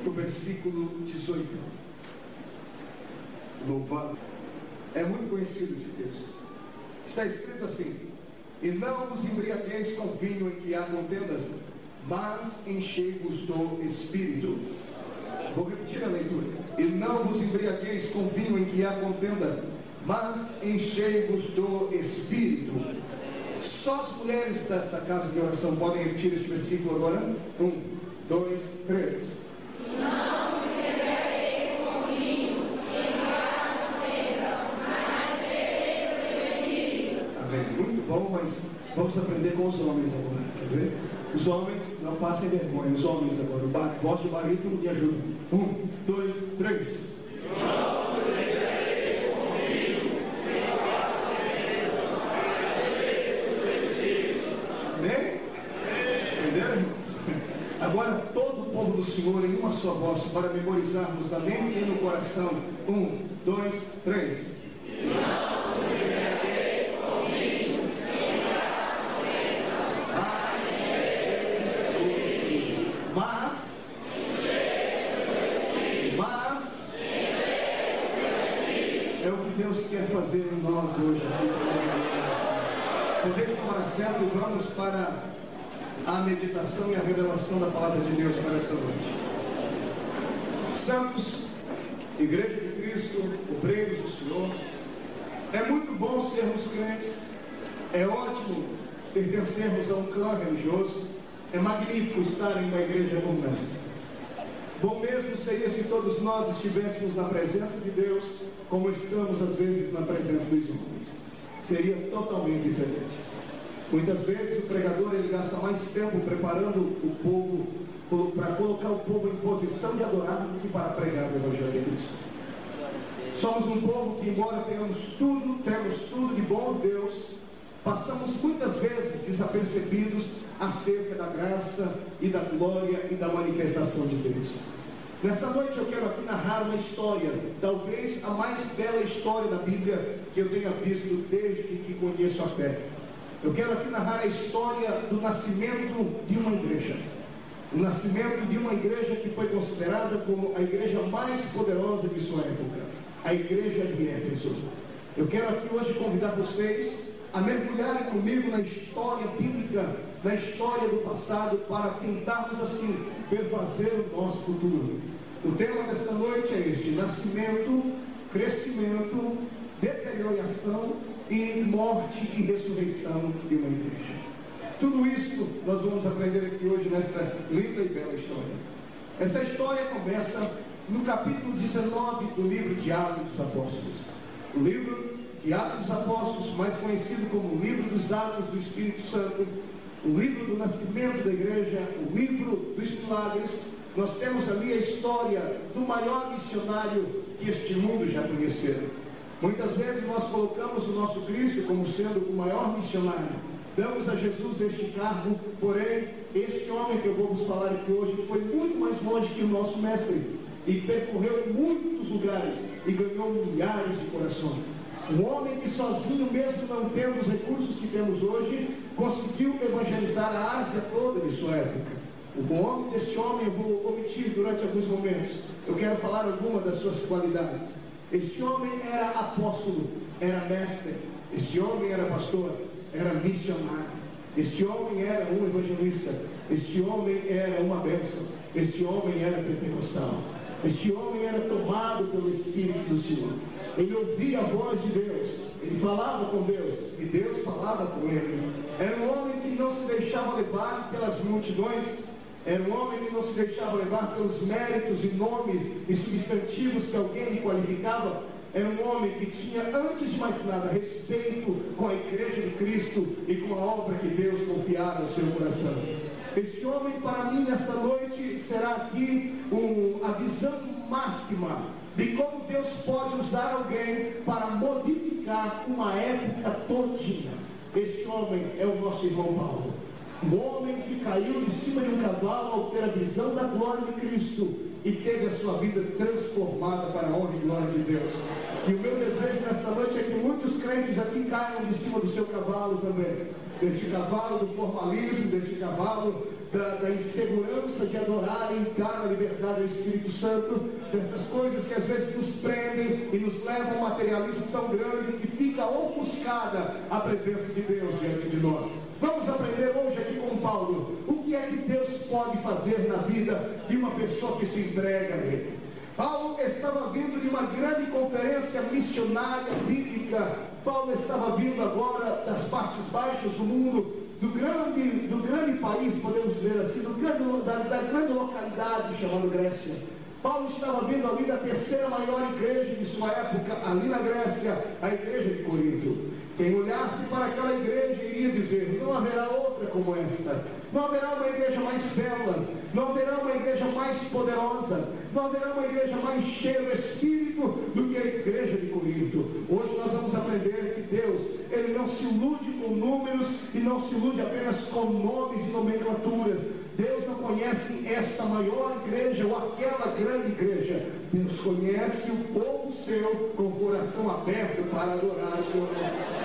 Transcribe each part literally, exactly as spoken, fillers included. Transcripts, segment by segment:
no versículo dezoito. Louvado. É muito conhecido esse texto. Está escrito assim: e não vos embriagueis com vinho em que há contendas, mas enchei-vos do Espírito. Vou repetir a leitura. E não vos embriagueis com vinho em que há contenda, mas enchei-vos do Espírito. Só as mulheres desta casa de oração podem repetir este versículo agora. Um, dois, três. Não vos embriagueis com vinho em que há contenda, mas enchei-vos do Espírito. Amém. Muito bom, mas vamos aprender com os homens agora. Quer ver? Os homens, não passem vergonha. Os homens agora. O bar, voz do barítono me ajuda. Um, dois, três. Não vos embriagueis com vinho em que há contenda, mas enchei-vos do Espírito. Amém? Entenderam, irmãos? Agora todo o povo do Senhor em uma só voz, para memorizarmos na mente e no coração. Um, dois, três. Não vos embriagueis com vinho em que há contenda, mas enchei-vos do Espírito. Mas, mas, é o que Deus quer fazer em nós hoje. Poder tomar assento e vamos para a meditação e a revelação da palavra de Deus para esta noite. Santos, Igreja de Cristo, obreiros do Senhor, é muito bom sermos crentes, é ótimo pertencermos a um clã religioso, é magnífico estar em uma igreja como esta. Bom mesmo seria se todos nós estivéssemos na presença de Deus, como estamos às vezes na presença dos homens. Seria totalmente diferente. Muitas vezes o pregador ele gasta mais tempo preparando o povo para colocar o povo em posição de adorar do que para pregar o Evangelho de Cristo. Somos um povo que, embora tenhamos tudo, temos tudo de bom de Deus, passamos muitas vezes desapercebidos acerca da graça e da glória e da manifestação de Deus. Nesta noite eu quero aqui narrar uma história, talvez a mais bela história da Bíblia que eu tenha visto desde que conheço a fé. Eu quero aqui narrar a história do nascimento de uma igreja. O nascimento de uma igreja que foi considerada como a igreja mais poderosa de sua época, a igreja de Éfeso. Eu quero aqui hoje convidar vocês a mergulharem comigo na história bíblica, na história do passado, para tentarmos assim perfazer o nosso futuro. O tema desta noite é este: nascimento, crescimento, deterioração e morte e ressurreição de uma igreja. Tudo isso nós vamos aprender aqui hoje nesta linda e bela história. Esta história começa no capítulo dezenove do livro de Atos dos Apóstolos. O livro de Atos dos Apóstolos, mais conhecido como o livro dos Atos do Espírito Santo, o livro do nascimento da igreja, o livro dos milagres. Nós temos ali a história do maior missionário que este mundo já conheceu. Muitas vezes nós colocamos o nosso Cristo como sendo o maior missionário. Damos a Jesus este cargo, porém, este homem que eu vou vos falar aqui hoje foi muito mais longe que o nosso mestre e percorreu em muitos lugares e ganhou milhares de corações. Um homem que sozinho, mesmo não tendo os recursos que temos hoje, conseguiu evangelizar a Ásia toda de sua época. O nome deste homem eu vou omitir durante alguns momentos. Eu quero falar algumas das suas qualidades. Este homem era apóstolo, era mestre. Este homem era pastor, era missionário. Este homem era um evangelista. Este homem era uma bênção. Este homem era pentecostal. Este homem era tomado pelo Espírito do Senhor. Ele ouvia a voz de Deus. Ele falava com Deus. E Deus falava com ele. Era um homem que não se deixava levar pelas multidões. Era um homem que não se deixava levar pelos méritos e nomes e substantivos que alguém lhe qualificava. Era um homem que tinha, antes de mais nada, respeito com a igreja de Cristo e com a obra que Deus confiara ao seu coração. Este homem, para mim, nesta noite, será aqui um, a visão máxima de como Deus pode usar alguém para modificar uma época todinha. Este homem é o nosso irmão Paulo. Um homem que caiu de cima de um cavalo ao ter a visão da glória de Cristo e teve a sua vida transformada para a honra e glória de Deus. E o meu desejo nesta noite é que muitos crentes aqui caiam de cima do seu cavalo também. Deste cavalo do formalismo, deste cavalo da, da insegurança de adorar e encaram a liberdade do Espírito Santo, dessas coisas que às vezes nos prendem e nos levam a um materialismo tão grande que fica ofuscada a presença de Deus diante de nós. Vamos aprender hoje aqui com Paulo o que é que Deus pode fazer na vida de uma pessoa que se entrega a Ele. Paulo estava vindo de uma grande conferência missionária bíblica. Paulo estava vindo agora das partes baixas do mundo, do grande, do grande país, podemos dizer assim, do grande, da, da grande localidade chamada Grécia. Paulo estava vindo ali da terceira maior igreja de sua época, ali na Grécia, a igreja de Corinto. Quem olhasse para aquela igreja iria dizer: não haverá outra como esta, não haverá uma igreja mais bela, não haverá uma igreja mais poderosa, não haverá uma igreja mais cheia do Espírito do que a igreja de Corinto. Hoje nós vamos aprender que Deus, Ele não se ilude com números e não se ilude apenas com nomes e nomenclaturas. Deus não conhece esta maior igreja ou aquela grande igreja. Deus conhece o povo seu com o coração aberto para adorar o seu nome.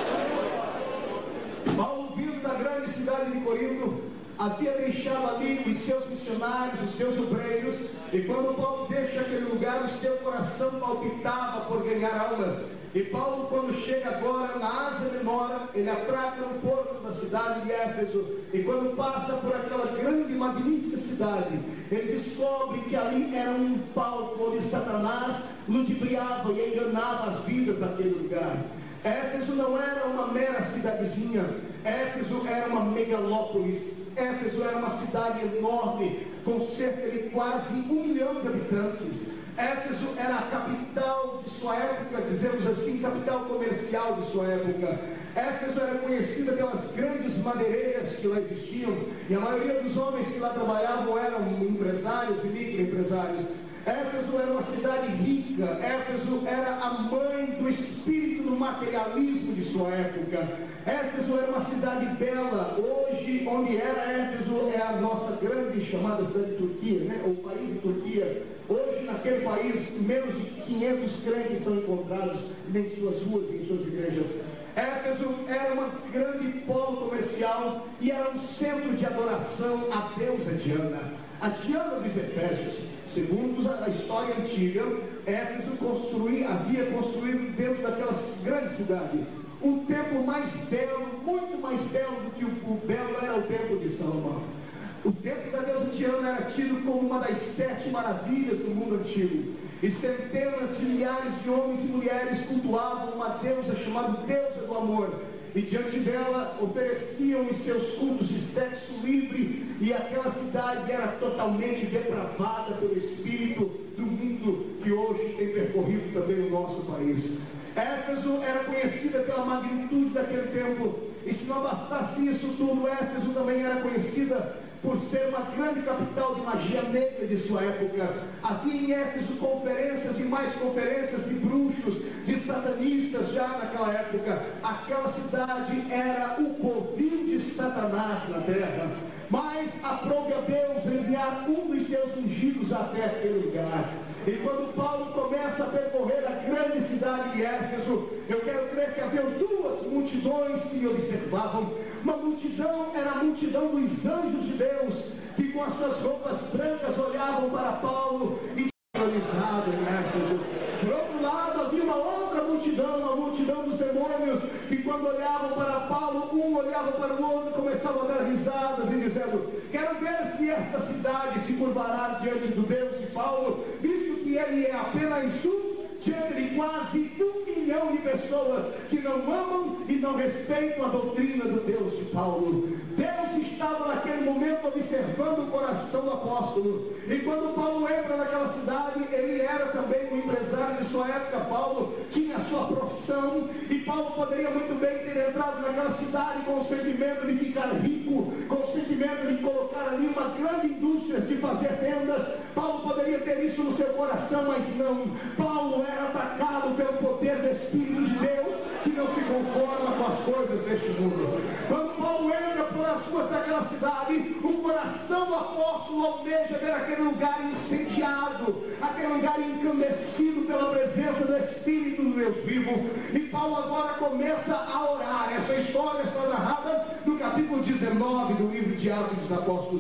Paulo, vindo da grande cidade de Corinto, havia deixado ali os seus missionários, os seus obreiros, e quando Paulo deixa aquele lugar, o seu coração palpitava por ganhar almas. E Paulo, quando chega agora na Ásia Menor, ele atraca no porto da cidade de Éfeso, e quando passa por aquela grande e magnífica cidade, ele descobre que ali era um palco onde Satanás ludibriava e enganava as vidas daquele lugar. Éfeso não era uma mera cidadezinha, Éfeso era uma megalópolis, Éfeso era uma cidade enorme, com cerca de quase um milhão de habitantes. Éfeso era a capital de sua época, dizemos assim, capital comercial de sua época. Éfeso era conhecida pelas grandes madeireiras que lá existiam, e a maioria dos homens que lá trabalhavam eram empresários e microempresários. Éfeso era uma cidade rica, Éfeso era a mãe do espírito do materialismo de sua época. Éfeso era uma cidade bela. Hoje, onde era Éfeso, é a nossa grande chamada cidade de Turquia, né? O país de Turquia. Hoje, naquele país, menos de quinhentos crentes são encontrados em suas ruas e em suas igrejas. Éfeso era uma grande polo comercial e era um centro de adoração à deusa Diana, a Diana dos Efésios. Segundo a história antiga, Éfeso construí, havia construído dentro daquela grande cidade um templo mais belo, muito mais belo do que o, o belo era o templo de Salomão. O templo da deusa Diana era tido como uma das sete maravilhas do mundo antigo. E centenas de milhares de homens e mulheres cultuavam uma deusa chamada deusa do amor. E diante dela ofereciam os seus cultos de sexo livre, e aquela cidade era totalmente depravada pelo espírito do mundo que hoje tem percorrido também o nosso país. Éfeso era conhecida pela magnitude daquele templo, e se não bastasse isso tudo, Éfeso também era conhecida por ser uma grande capital de magia negra de sua época. Havia em Éfeso conferências e mais conferências de bruxos, de satanistas já naquela época. Aquela cidade era o covil de Satanás na terra. Mas aprove a Deus enviar um dos seus ungidos até aquele lugar. E quando Paulo começa a percorrer a grande cidade de Éfeso, eu quero crer que havia duas multidões que observavam. Uma multidão era a multidão dos anjos de Deus, que com as suas roupas brancas olhavam para Paulo e sincronizavam em Éfeso. Por outro lado, havia uma outra multidão, a multidão dos demônios, que quando olhavam para Paulo, um olhava para o outro e começavam a dar risadas e dizendo: quero ver se esta cidade se curvará diante do Deus de Paulo, visto que ele é apenas um diante de quase um milhão de pessoas que não amam e não respeitam a doutrina do Deus de Paulo. Deus estava naquele momento observando o coração do apóstolo, e quando Paulo entra naquela cidade, ele era também um empresário de sua época. Paulo tinha a sua profissão, e Paulo poderia muito bem ter entrado naquela cidade com o sentimento de ficar rico, com o sentimento de colocar ali uma grande indústria de fazer vendas. Paulo poderia ter isso no seu coração, mas não. Paulo era atacado pelo poder do Espírito de Deus, que não se conforma com as coisas deste mundo. Quando Paulo entra pelas ruas daquela cidade, o coração do apóstolo almeja ver aquele lugar incendiado, aquele lugar encandecido pela presença do Espírito do Deus vivo. E Paulo agora começa a orar. Essa história está narrada no capítulo dezenove do livro de Atos dos Apóstolos.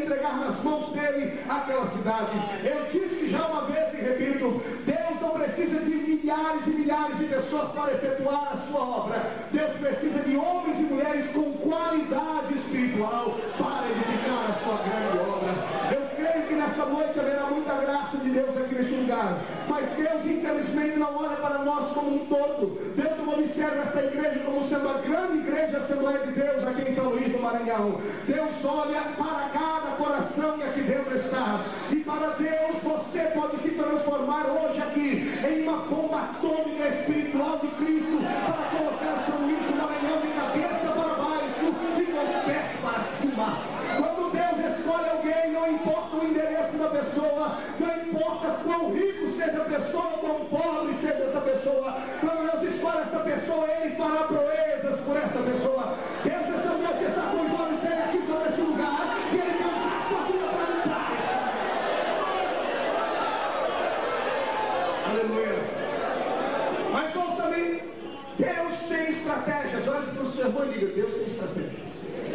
entregar nas mãos dele aquela cidade. Eu disse já uma vez e repito, Deus não precisa de milhares e milhares de pessoas para efetuar a sua obra. Deus precisa de homens e mulheres com qualidade espiritual para edificar a sua grande obra. Eu creio que nesta noite haverá muita graça de Deus aqui neste lugar, mas Deus infelizmente não olha para nós como um todo. Deus não observa esta igreja como sendo a grande igreja Assembleia de Deus aqui em São Luís do Maranhão. Deus olha para cada coração que aqui dentro está, e para Deus você pode se transformar hoje aqui em uma bomba atômica espiritual de Cristo, para colocar São Luís do Maranhão de cabeça para baixo e com os pés para cima. Quando Deus escolhe alguém, não importa o endereço da pessoa, não importa quão rico seja a pessoa, quão pobre seja essa pessoa, quando Deus escolhe essa pessoa, Ele fará proezas por essa pessoa. Deus essa noite está com os olhos dele aqui sobre este lugar, e Ele quer usar a sua vida para trás. Aleluia. Mas ouça-me, Deus tem estratégias. Olha para o seu irmão e diga, Deus tem estratégias.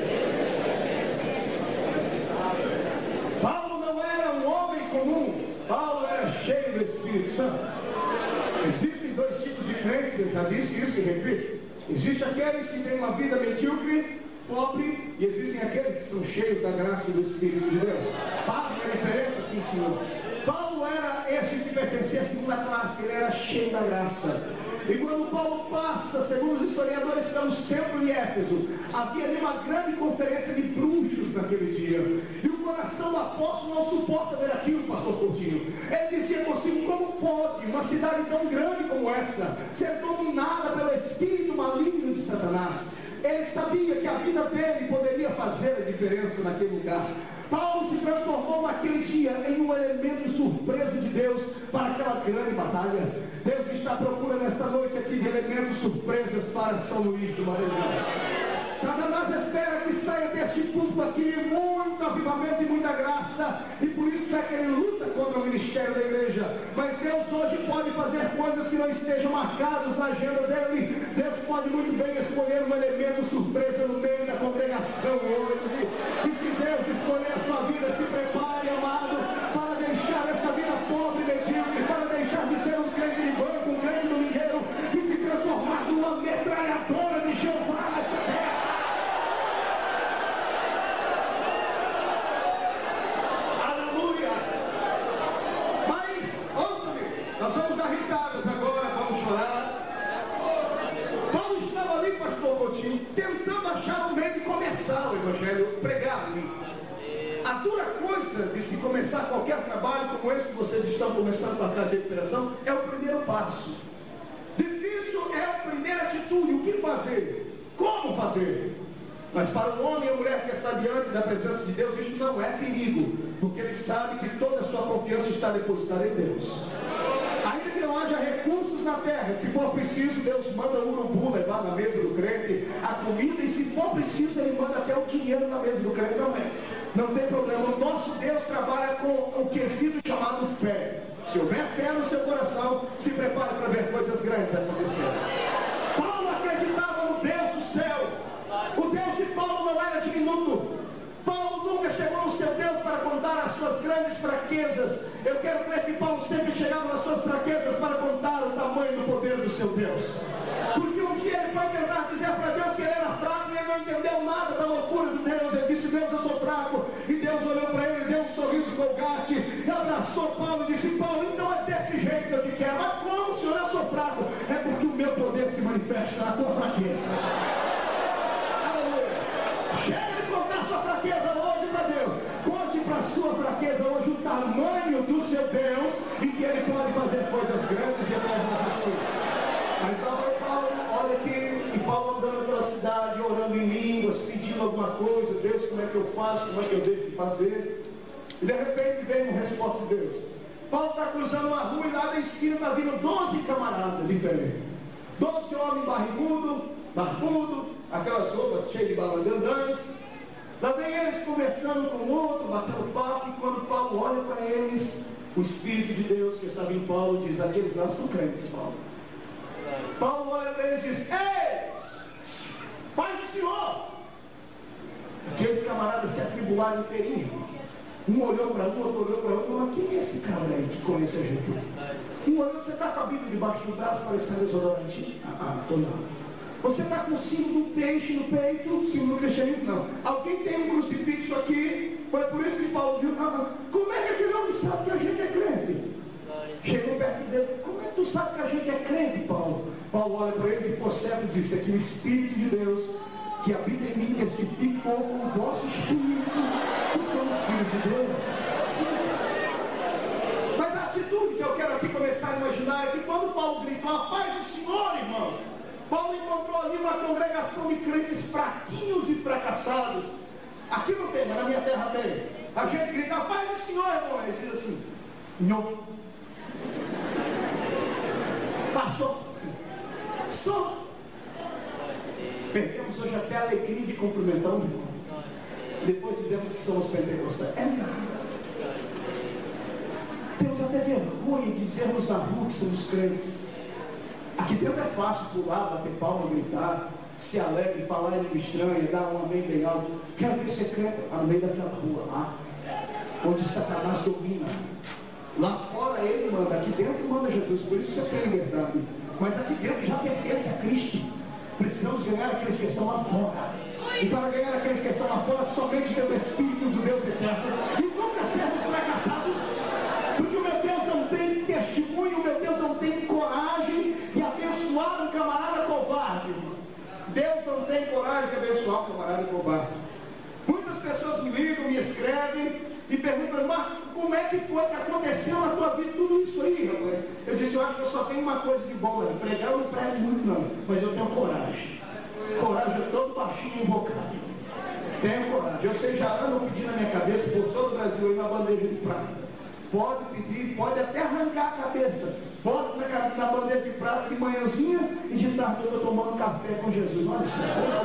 Paulo não era um homem comum, Paulo era cheio do Espírito Santo. Existem dois tipos de crentes, eu já disse isso e repito. Existem aqueles que têm uma vida medíocre, pobre, e existem aqueles que são cheios da graça e do Espírito de Deus. Faz uma diferença, sim, senhor. Paulo era esse que pertencia à segunda classe, ele era cheio da graça. E quando Paulo passa, segundo os historiadores que estão no centro de Éfeso, havia ali uma grande conferência de bruxos naquele dia. E o coração do apóstolo não suporta ver aquilo, pastor Coutinho. Ele dizia consigo, como pode uma cidade tão grande como essa ser dominada pelo espírito maligno de Satanás? Ele sabia que a vida dele poderia fazer a diferença naquele lugar. Paulo se transformou naquele dia em um elemento surpresa de Deus para aquela grande batalha. Deus está à procura nesta noite aqui de elementos surpresas para São Luís do Maranhão. Satanás espera que saia deste culto aqui muito avivamento e muita graça, e por isso é que ele luta contra o ministério da igreja. Mas Deus hoje pode fazer coisas que não estejam marcadas na agenda dele. Deus pode muito bem escolher um elemento surpresa no meio da congregação hoje. E se Deus escolher a sua vida, se prepare, amado, para deixar essa vida pobre e medíocre, para deixar de ser um crente de banco, um crente domingueiro, e se transformar numa metralhadora de Jeová nessa terra. Aleluia! Mas, ouça-me, nós vamos dar risadas agora, vamos chorar. Paulo estava ali, pastor Coutinho, tentando achar um meio de começar o evangelho pregado. A dura coisa de se começar qualquer trabalho como esse que vocês estão começando para a casa de recuperação é o primeiro passo. Difícil é a primeira atitude, o que fazer, como fazer. Mas para o homem e a mulher que está diante da presença de Deus, isso não é perigo, porque ele sabe que toda a sua confiança está depositada em Deus. Ainda que não haja recursos na terra, se for preciso, Deus manda o urubu levar na mesa do crente a comida, e se for preciso, Ele manda até o dinheiro na mesa do crente também. Não tem problema. O nosso Deus trabalha com o quesito chamado fé. Se houver fé no seu coração, se prepare para ver coisas grandes acontecer. Paulo acreditava no Deus do céu. O Deus de Paulo não era diminuto. Paulo nunca chegou no seu Deus para contar as suas grandes fraquezas. Eu quero crer que Paulo sempre chegava nas suas fraquezas para contar o tamanho do poder do seu Deus. Porque um dia ele foi tentar dizer para Deus que ele era fraco, e ele não entendeu nada da loucura de Deus. Ele disse, Deus, eu sou fraco. E Deus olhou para ele, deu um sorriso colgate, e abraçou Paulo e disse, Paulo, então é desse jeito que eu te quero. Mas como, Senhor, eu sou fraco? É porque o meu poder se manifesta na tua fraqueza. Aleluia. Chega de contar sua fraqueza hoje para Deus. Conte para a sua fraqueza hoje o tamanho do seu Deus, e que Ele pode fazer coisas grandes e eternas assim. Mas olha Paulo, olha aqui, e Paulo andando pela cidade, orando em línguas, pedindo alguma coisa, Deus, como é que eu faço, como é que eu devo fazer? E de repente vem uma resposta de Deus. Paulo está cruzando uma rua, e lá da esquina está vindo doze camaradas diferentes. Doze homens barrigudos, barbudo, aquelas roupas cheias de balangandãs. Lá vem eles conversando com o outro, batendo papo, e quando Paulo olha para eles, o Espírito de Deus que estava em Paulo diz, aqueles lá são crentes, Paulo. Paulo olha para eles e diz, ei, Pai do Senhor! Aqueles camaradas se atribularam inteirinho. Um olhou para um, outro olhou para outro, falou, quem é esse cara aí que conhece a gente? Um olhou, você está com a Bíblia debaixo do braço, parecendo desodorante? Ah, ah, estou não. Você está com o símbolo do peixe no peito, símbolo do cristianismo? Não. Alguém tem um crucifixo aqui? Foi por isso que Paulo viu, ah, ah, como é que aquele homem sabe que a gente é crente? Chegou perto dele, como é que tu sabe que a gente é crente, Paulo? Paulo olha para eles e por certo disse, é que o Espírito de Deus que habita em mim testificou com o vosso Espírito que somos filhos de Deus. Sim. Mas a atitude que eu quero aqui começar a imaginar é que quando Paulo gritou, a paz do Senhor, irmão, Paulo encontrou ali uma congregação de crentes fraquinhos e fracassados. Aqui não tem, mas na minha terra tem. A gente grita, a paz do Senhor, irmão, e diz assim, não. Passou. Só. Perdemos hoje até a alegria de cumprimentar um irmão. Depois dizemos que somos pentecostais. É nada. Temos até vergonha de dizermos na rua que somos crentes. Aqui dentro é fácil pular, bater palma, gritar, se alegre, falar em língua estranha, dar um amém bem alto. Quero ver ser crente no meio daquela rua lá, onde Satanás domina. Lá fora ele manda, aqui dentro manda Jesus, por isso você tem liberdade. Mas aqui dentro já pertence a Cristo. Precisamos ganhar aqueles que estão lá fora. E para ganhar aqueles que estão lá fora, somente pelo Espírito do Deus eterno. E nunca sermos fracassados, porque o meu Deus não tem testemunho, o meu Deus não tem coragem de abençoar um camarada covarde. Deus não tem coragem de abençoar um camarada covarde. Muitas pessoas me ligam, me escrevem e perguntam, Marcos, como é que foi que aconteceu na tua vida tudo isso aí, rapaz? Eu disse, eu acho que eu só tenho uma coisa de bom, né? Pregar eu não prego muito não, mas eu tenho coragem. Coragem, eu todo baixinho invocado. Tenho coragem. Eu sei, já ando pedindo na minha cabeça por todo o Brasil aí uma bandeja de prata. Pode pedir, pode até arrancar a cabeça. Pode na, na bandeja de prata de manhãzinha e de tarde eu estou tomando café com Jesus. Olha isso.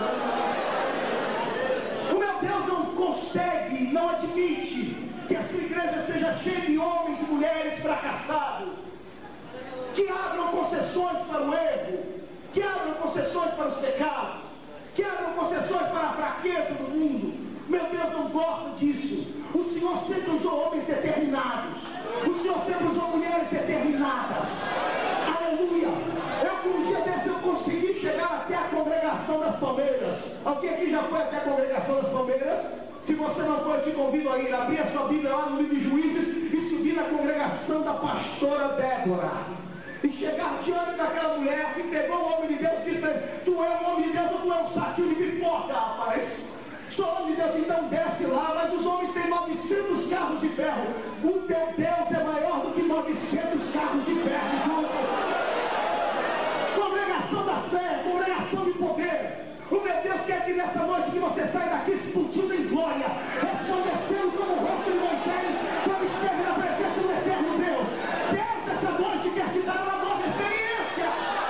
O meu Deus não consegue, não admite que a sua igreja seja cheia de homens e mulheres fracassados, que abram concessões para o erro, que abram concessões para os pecados, que abram concessões para a fraqueza do mundo. Meu Deus não gosta disso. O Senhor sempre usou homens determinados, o Senhor sempre usou mulheres determinadas. Aleluia. Eu que um dia desse eu consegui chegar até a congregação das Palmeiras. Alguém aqui já foi até a congregação das Palmeiras? Se você não foi, eu te convido a ir, abrir a sua Bíblia lá no livro de Juízes e subir na congregação da pastora Débora. E chegar diante daquela mulher que pegou o homem de Deus e disse para ele, tu é um homem de Deus ou tu é um saquinho de pipoca, rapaz? Sou homem de Deus, então desce lá, mas os homens têm novecentos carros de ferro. O teu Deus é maior do que novecentos carros de ferro junto. Congregação da fé, congregação de poder. O meu Deus quer que nessa noite que você saia daqui explodindo em glória, resplandecendo como o rosto de Moisés, quando esteve na presença do eterno Deus. Deus essa noite quer te dar uma nova experiência.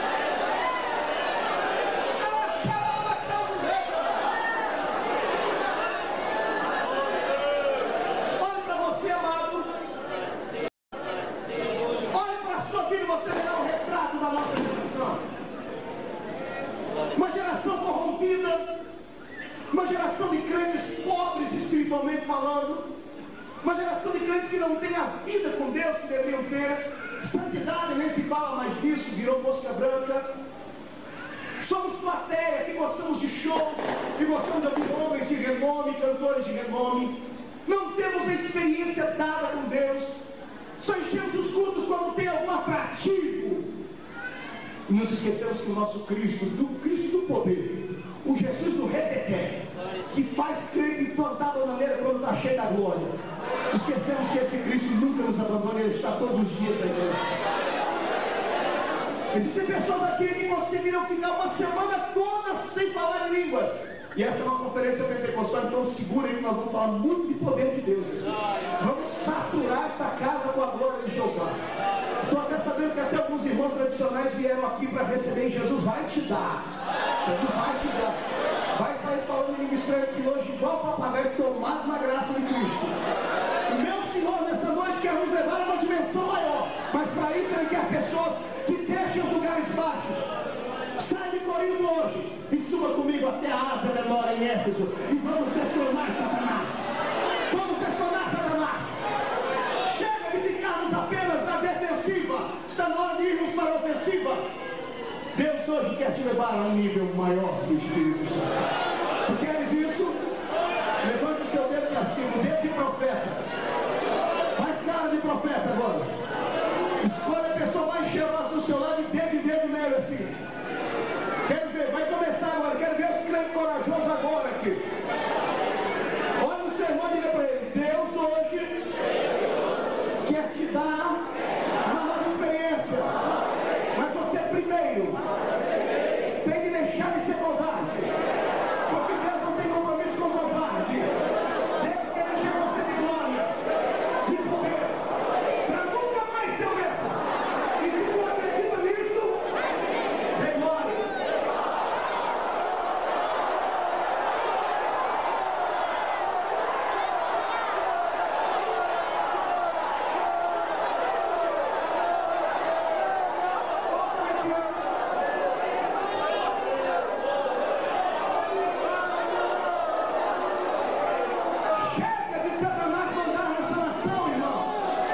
Olhe para você, amado. Olhe para a sua vida, você verá o retrato da nossa geração. Uma geração corrompida, uma geração de crentes pobres espiritualmente falando, uma geração de crentes que não tem a vida com Deus que deveriam ter. Santidade, nem se fala mais disso, virou mosca branca. Somos plateia, que gostamos de show, que gostamos de ouvir homens de renome, cantores de renome. Não temos a experiência dada com Deus. Só enchemos os cultos quando tem algum atrativo. E nos esquecemos que o nosso Cristo, do Cristo do poder, o Jesus do reteté, que faz crer e plantar a bananeira quando está cheio da glória. Esquecemos que esse Cristo nunca nos abandona, Ele está todos os dias aí. Existem pessoas aqui que conseguiram ficar uma semana toda sem falar em línguas. E essa é uma conferência pentecostal, então segura aí que nós vamos falar muito de poder de Deus aqui. Vamos saturar essa casa com a glória de Jeová. Estou até sabendo que até alguns irmãos tradicionais vieram aqui para receber, e Jesus vai te dar. Jesus vai te dar. Vai sair falando em ministério aqui hoje igual papagaio tomado na graça de Cristo. O meu Senhor nessa noite quer nos levar a uma dimensão maior. Mas para isso Ele quer pessoas que deixem os lugares baixos. Sai de Corinto hoje e suba comigo até a Ásia Menor em Éfeso. E vamos destronar Satanás. Vamos destronar Satanás. levar a um nível maior do Espírito Santo. Tu queres isso? Levante o seu dedo para cima, o dedo de profeta. Faz cara de profeta agora. Escolha a pessoa mais cheirosa do seu lado e dedo e dedo nele assim. Quero ver, vai começar agora. Quero ver os crentes corajosos agora aqui. Olha o seu irmão e diga para ele: Deus hoje quer te dar uma nova experiência. Mas você primeiro tem que deixar de ser covarde. Porque Deus não tem compromisso com covarde. Deus quer encher você de glória, de poder, para nunca mais ser o mesmo. E se tu acredita nisso, dê glória. Chega de Satanás mandar nessa nação, irmão.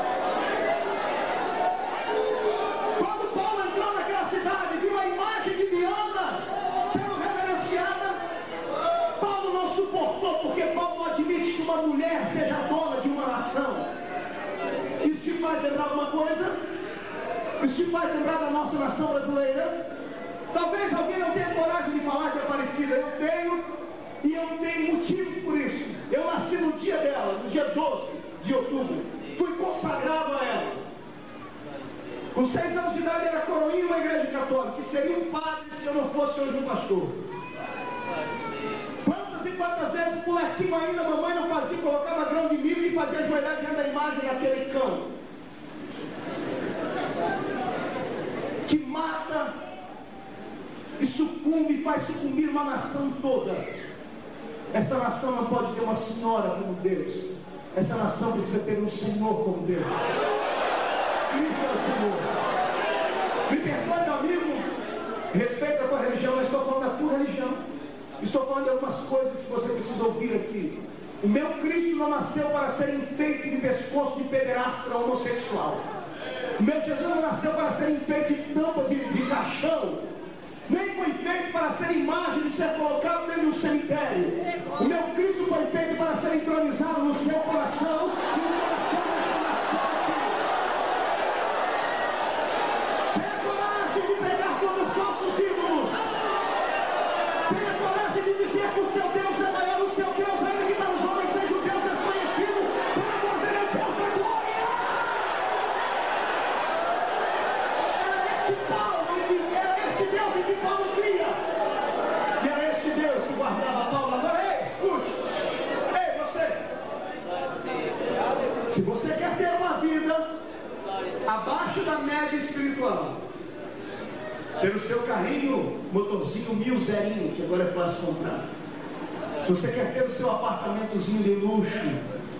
Quando Paulo entrou naquela cidade, viu a imagem de Diana sendo reverenciada, Paulo não suportou, porque Paulo não admite que uma mulher seja dona de uma nação. Isso te faz lembrar alguma coisa? Isso te faz lembrar da nossa nação brasileira? Talvez alguém não tenha coragem de falar de Aparecida. Eu tenho, e eu tenho motivos por isso. Eu nasci no dia dela, no dia doze de outubro. Fui consagrado a ela. Com seis anos de idade era coroinha uma igreja católica, que seria um padre se eu não fosse hoje um pastor. Quantas e quantas vezes, molequinho ainda, a mamãe não fazia, colocava grão de milho e fazia ajoelhar diante da imagem daquele cão. Que mata e sucumbe e faz sucumbir uma nação toda. Essa nação não pode ter uma senhora como Deus. Essa nação precisa ter um Senhor como Deus. Cristo é o Senhor. Me perdoe, meu amigo, respeita a tua religião, mas estou falando da tua religião. Estou falando de algumas coisas que você precisa ouvir aqui. O meu Cristo não nasceu para ser enfeite de pescoço de pederasta homossexual. O meu Jesus não nasceu para ser enfeite de tampa de, de caixão. Nem foi feito para ser imagem de ser colocado dentro de um cemitério. O meu Cristo foi feito para ser entronizado no seu coração e no coração desta nação aqui. Tenha coragem de pegar todos os falsos ídolos. Tenha coragem de dizer que o seu Deus é maior, o seu Deus, ainda que para os homens seja o Deus desconhecido, para nós ele é o Deus da glória. Era esse Paulo, era esse Deus em que Paulo cria. E era esse Deus que guardava Paulo. Agora, ei, escute. Ei, você. Se você quer ter uma vida abaixo da média espiritual, ter o seu carrinho, motorzinho mil zerinho, que agora é fácil comprar. Se você quer ter o seu apartamentozinho de luxo,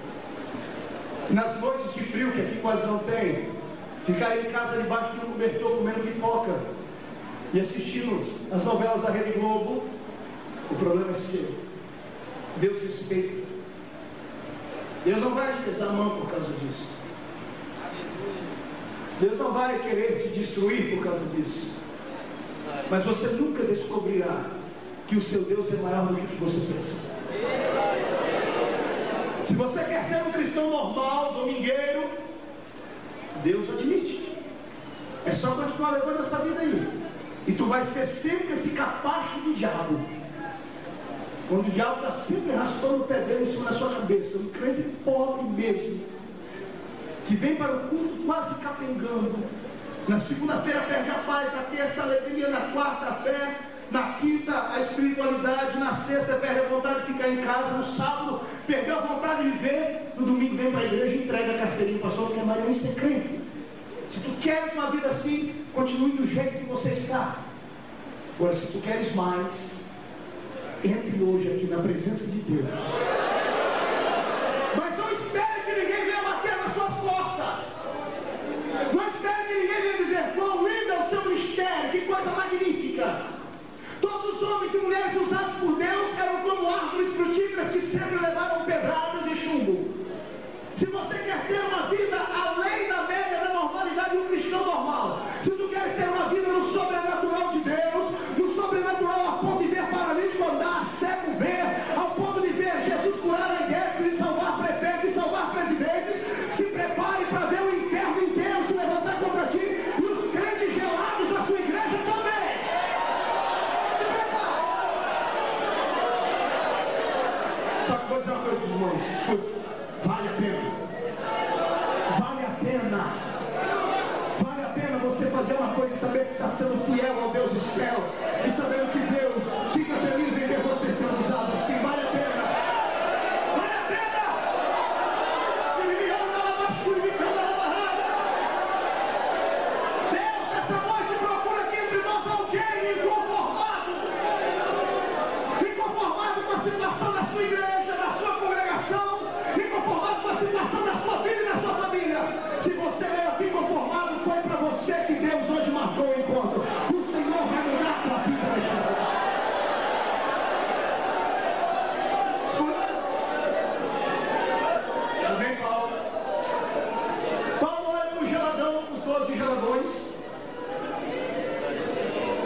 nas noites de frio, que aqui quase não tem, ficar em casa debaixo de um cobertor comendo pipoca e assistindo as novelas da Rede Globo, o problema é seu. Deus respeita. Deus não vai te pesar a mão por causa disso. Deus não vai querer te destruir por causa disso. Mas você nunca descobrirá que o seu Deus é maior do que você pensa. Se você quer ser um cristão normal, domingueiro, Deus admite. É só continuar levando essa vida aí. E tu vai ser sempre esse capacho do diabo. Quando o diabo está sempre arrastando o pé dele em cima da sua cabeça. Um crente pobre mesmo, que vem para o culto quase capengando. Na segunda-feira perde a paz, na terça a alegria, na quarta a fé, na quinta a espiritualidade, na sexta perde a vontade de ficar em casa, no sábado perdeu a vontade de viver, no domingo vem para a igreja e entrega a carteirinha, pastor, não quer mais nem ser crente. Se tu queres uma vida assim, continue do jeito que você está. Agora, se tu queres mais, entre hoje aqui na presença de Deus. Mas não espere que ninguém venha bater nas suas costas. Não espere que ninguém venha dizer, quão lindo é o seu mistério, que coisa magnífica. Todos os homens e mulheres usados por Deus eram como árvores frutíferas que sempre levaram pedradas e chumbo. Se você quer ter uma vida além da média da normalidade de um cristão normal, se tu queres ter uma vida no sobrenatural de Deus, no sobrenatural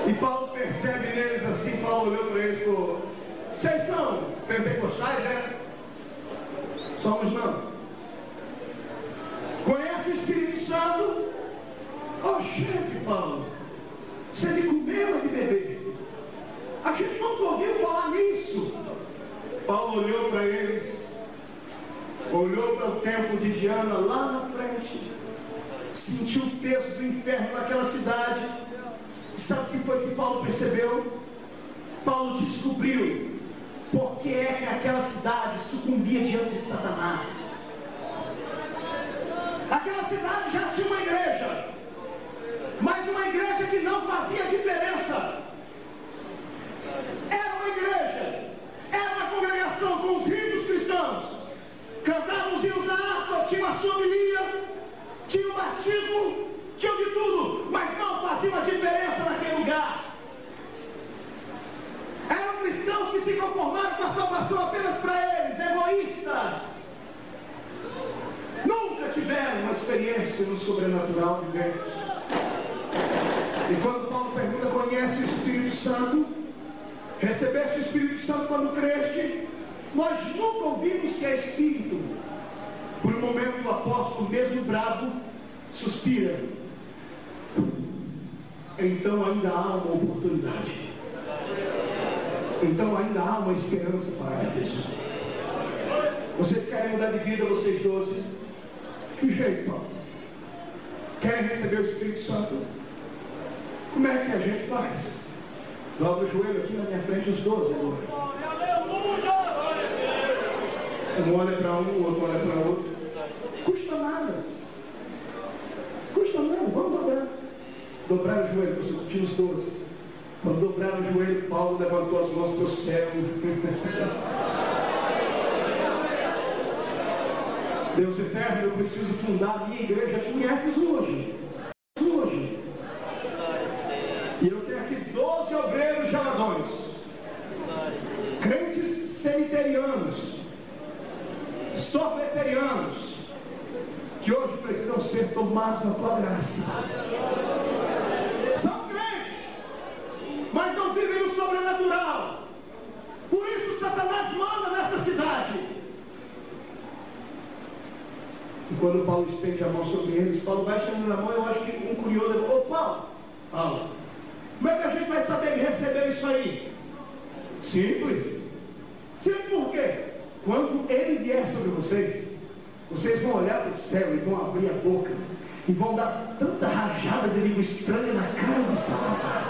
E Paulo percebe neles assim, Paulo olhou para eles e falou: vocês são pentecostais, é? Somos não. Conhece o Espírito Santo? Ó, chefe, Paulo, você é de comer ou de beber? A gente não ouviu falar nisso. Paulo olhou para eles, olhou para o templo de Diana lá na frente, sentiu o peso do inferno naquela cidade. E sabe o que foi que Paulo percebeu? Paulo descobriu por que é que aquela cidade sucumbia diante de Satanás. Aquela cidade já tinha uma igreja, mas uma igreja que não fazia diferença. Era uma igreja, era uma congregação com os ritos cristãos, cantavam os hinos da harpa, tinha a sua homilia, tinha o batismo, tinha de tudo, mas não fazia uma diferença naquele lugar. Eram cristãos que se conformaram com a salvação apenas para eles, egoístas. Nunca tiveram uma experiência no sobrenatural de Deus. E quando Paulo pergunta: conhece o Espírito Santo? Recebeste o Espírito Santo quando creste? Nós nunca ouvimos que é Espírito. Por um momento o apóstolo, mesmo bravo, suspira. Então ainda há uma oportunidade. Então ainda há uma esperança para eles. Vocês querem mudar de vida, vocês doze? Que jeito, Paulo? Querem receber o Espírito Santo? Como é que a gente faz? Dobra o joelho aqui na minha frente, os doze agora. Um olha para um, o outro olha para o outro. Custa nada. Custa nada, vamos dobrar. Dobrar o joelho, você tinha os doze. Quando dobraram o joelho, Paulo levantou as mãos para o céu. Deus eterno, eu preciso fundar a minha igreja aqui em Éfeso hoje. Hoje. E eu tenho aqui doze obreiros geladões. Crentes cemiterianos. Sorveterianos. Que hoje precisam ser tomados na tua graça. São crentes, mas não vivem no sobrenatural. Por isso Satanás manda nessa cidade. E quando Paulo estende a mão sobre eles, Paulo vai estendendo a mão. Eu acho que um curioso falou: ô Paulo, Paulo, como é que a gente vai saber receber isso aí? Simples. Simples por quê? Quando ele vier sobre vocês, vocês vão olhar para o céu e vão abrir a boca e vão dar tanta rajada de língua estranha na cara de Satanás.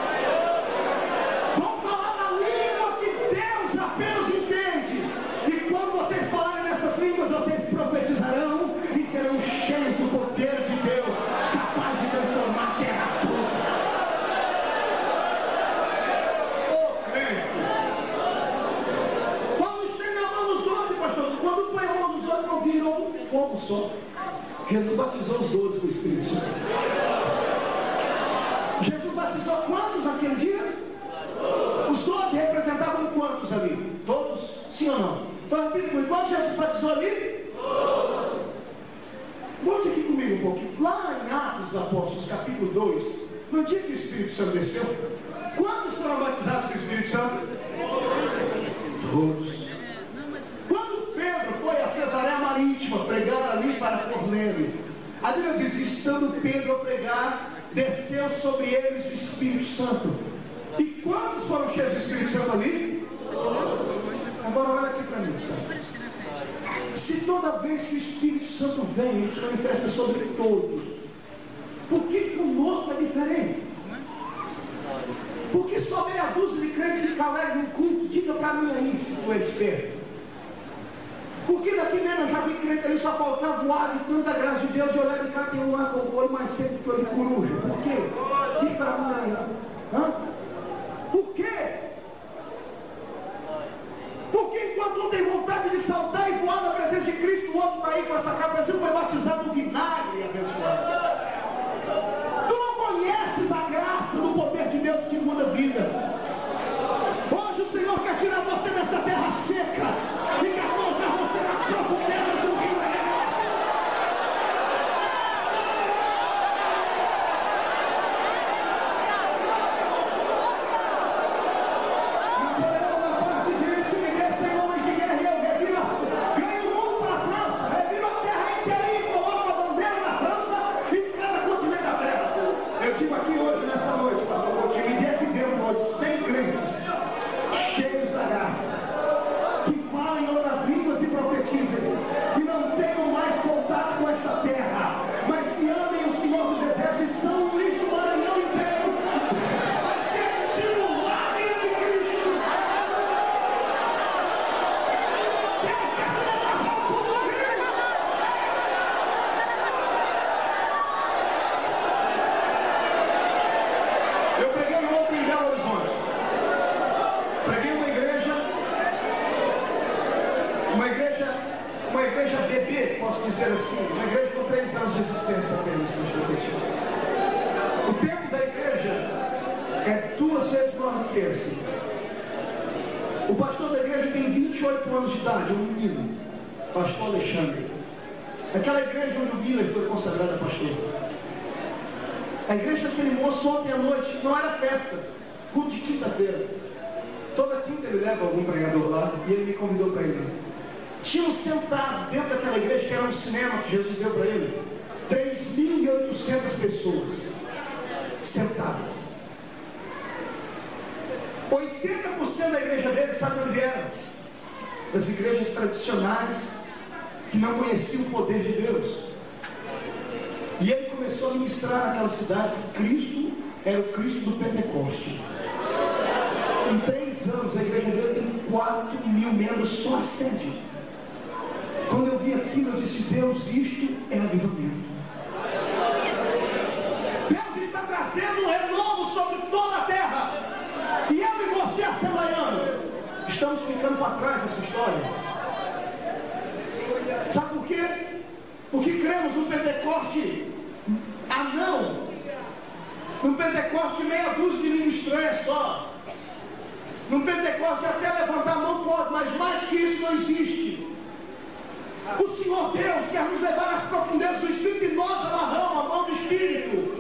Vão falar na língua que Deus apenas entende. E quando vocês falarem nessas línguas, vocês profetizarão e serão cheios do poder de Deus, capaz de transformar a terra toda. Oh, crente! Quando estende a mão nos doze, pastor, quando põe a mão nos doze, não virou um fogo só. Jesus batizou os doze com o Espírito Santo. Jesus batizou quantos naquele dia? Os doze representavam quantos ali? Todos? Sim ou não? Então repita comigo, quantos Jesus batizou ali? Volte aqui comigo um pouquinho. Lá em Atos dos Apóstolos, capítulo dois, no dia que o Espírito Santo desceu, quantos foram batizados com o Espírito Santo? Todos. Quando Pedro foi a Cesareia Marítima pregar ali para Cornélio, a Bíblia diz: estando Pedro a pregar, desceu sobre eles o Espírito Santo. E quantos foram cheios do Espírito Santo ali? Agora olha aqui para mim, sabe? Se toda vez que o Espírito Santo vem, ele se manifesta sobre todos, por que conosco é diferente? Porque só meia dúzia de crentes de Calé no culto, diga para mim aí se tu é esperto. Porque daqui mesmo eu já vi crente ali só faltar voar de tanta graça de Deus e olhar de cá tem um lá com o olho mais cedo que o olho de coruja. Por quê? Diz para mim aí. Hã? Por quê? Porque enquanto um tem vontade de saltar e voar na presença de Cristo, o outro está aí com essa cabeça e foi batizado no vinagre, abençoado. Tu não conheces a graça do poder de Deus que muda vidas. Hoje o Senhor quer tirar você dessa terra seca e quer colocar você nas profundezas do rio Enéas. assim, uma igreja com três anos de existência apenas, o tempo da igreja é duas vezes maior que esse. O pastor da igreja tem vinte e oito anos de idade, um menino, pastor Alexandre. Aquela igreja onde o Miller foi consagrado pastor. A igreja daquele moço ontem à noite não era festa, culto de quinta-feira. Toda quinta ele leva algum pregador lá e ele me convidou para ir. Tinham sentado dentro daquela igreja, que era um cinema que Jesus deu para ele, três mil e oitocentas pessoas sentadas. oitenta por cento da igreja dele, sabe onde vieram? Das igrejas tradicionais, que não conheciam o poder de Deus. E ele começou a ministrar naquela cidade que Cristo era o Cristo do Pentecoste. Em três anos, a igreja dele tem quatro mil membros, só a sede. Quando eu vi aquilo, eu disse: Deus, isto é avivamento. Deus está trazendo um renovo sobre toda a terra. E eu e você, assembleiano, estamos ficando para trás dessa história. Sabe por quê? Porque cremos no Pentecoste anão. No Pentecoste meia dúzia de língua estranha só. No Pentecoste até levantar a mão pode, mas mais que isso não existe. O Senhor Deus quer nos levar às profundezas do Espírito e nós amarramos a mão do Espírito.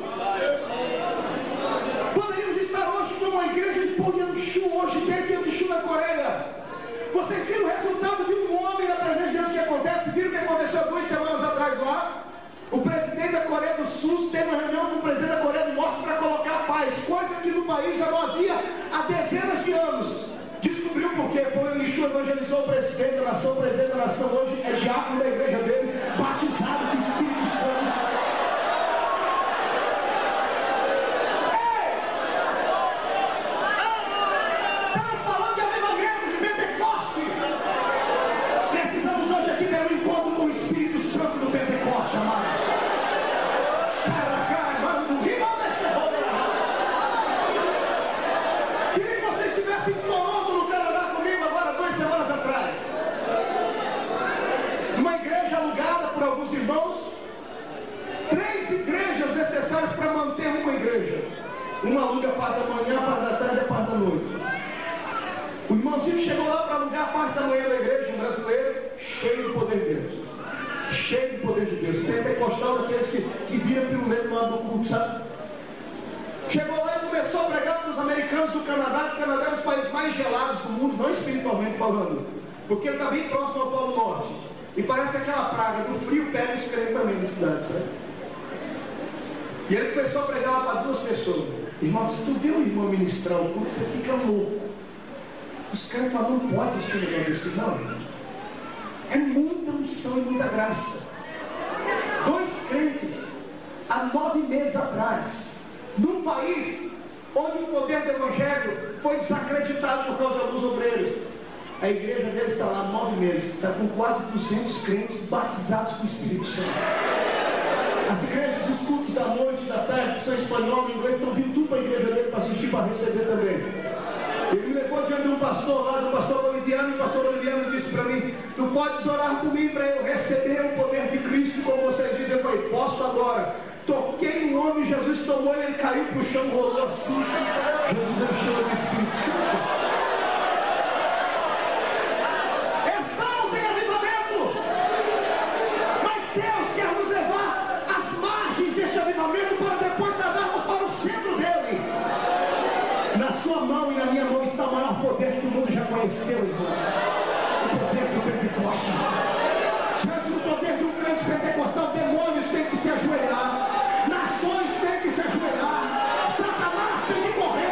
Poderíamos estar hoje como a igreja de Polianchu, hoje tem Polianchu na Coreia. Vocês viram o resultado de um homem na presença de Deus que acontece? Viram o que aconteceu duas semanas atrás lá? O presidente da Coreia do Sul teve uma reunião com o presidente da Coreia do Norte para colocar paz, coisa que no país já não havia há dezenas de anos. Descobriu por quê? Polianchu evangelizou o presidente da nação, o presidente da nação hoje é diácono da igreja dele, batizado com o Espírito Santo. Uma aluga a parte da manhã, a parte da tarde e a parte da noite. O irmãozinho chegou lá para alugar a parte da manhã da igreja, um brasileiro, cheio do poder de Deus. Cheio do poder de Deus. Pentecostal daqueles que, que viram pelo meio do lado do culto, sabe? Chegou lá e começou a pregar para os americanos do Canadá, que o Canadá é um dos países mais gelados do mundo, não espiritualmente falando. Porque ele está bem próximo ao Polo Norte. E parece aquela praga do frio pega os crentes também na cidade, sabe? E ele começou a pregar lá para duas pessoas. Irmão, se tu vê o irmão ministrar o culto, você fica louco. Os caras falam: não pode assistir um negócio desse, não. É muita unção e muita graça. Dois crentes, há nove meses atrás, num país onde o poder do evangelho foi desacreditado por causa de alguns obreiros. A igreja dele está lá há nove meses, está com quase duzentos crentes batizados com o Espírito Santo. As igrejas dos cultos da noite, da tarde, que são espanhol e inglês, estão vindo tudo para a igreja dele para assistir, para receber também. Ele me levou diante de um pastor lá, do pastor boliviano, e o pastor boliviano disse para mim: tu podes orar por mim para eu receber o poder de Cristo, como vocês dizem. Eu falei: posso agora. Toquei no nome de Jesus, tomou ele, ele caiu para o chão, rolou assim. Jesus encheu do Espírito Santo. Estamos em avivamento. Mas Deus quer nos levar às margens desse avivamento para depois nadarmos para o centro dele. Na sua mão e na minha mão está o maior poder que o mundo já conheceu, irmão. O poder do Pentecoste. Diante do poder de um crente pentecostal, demônios têm que se ajoelhar. Nações têm que se ajoelhar. Satanás tem que correr.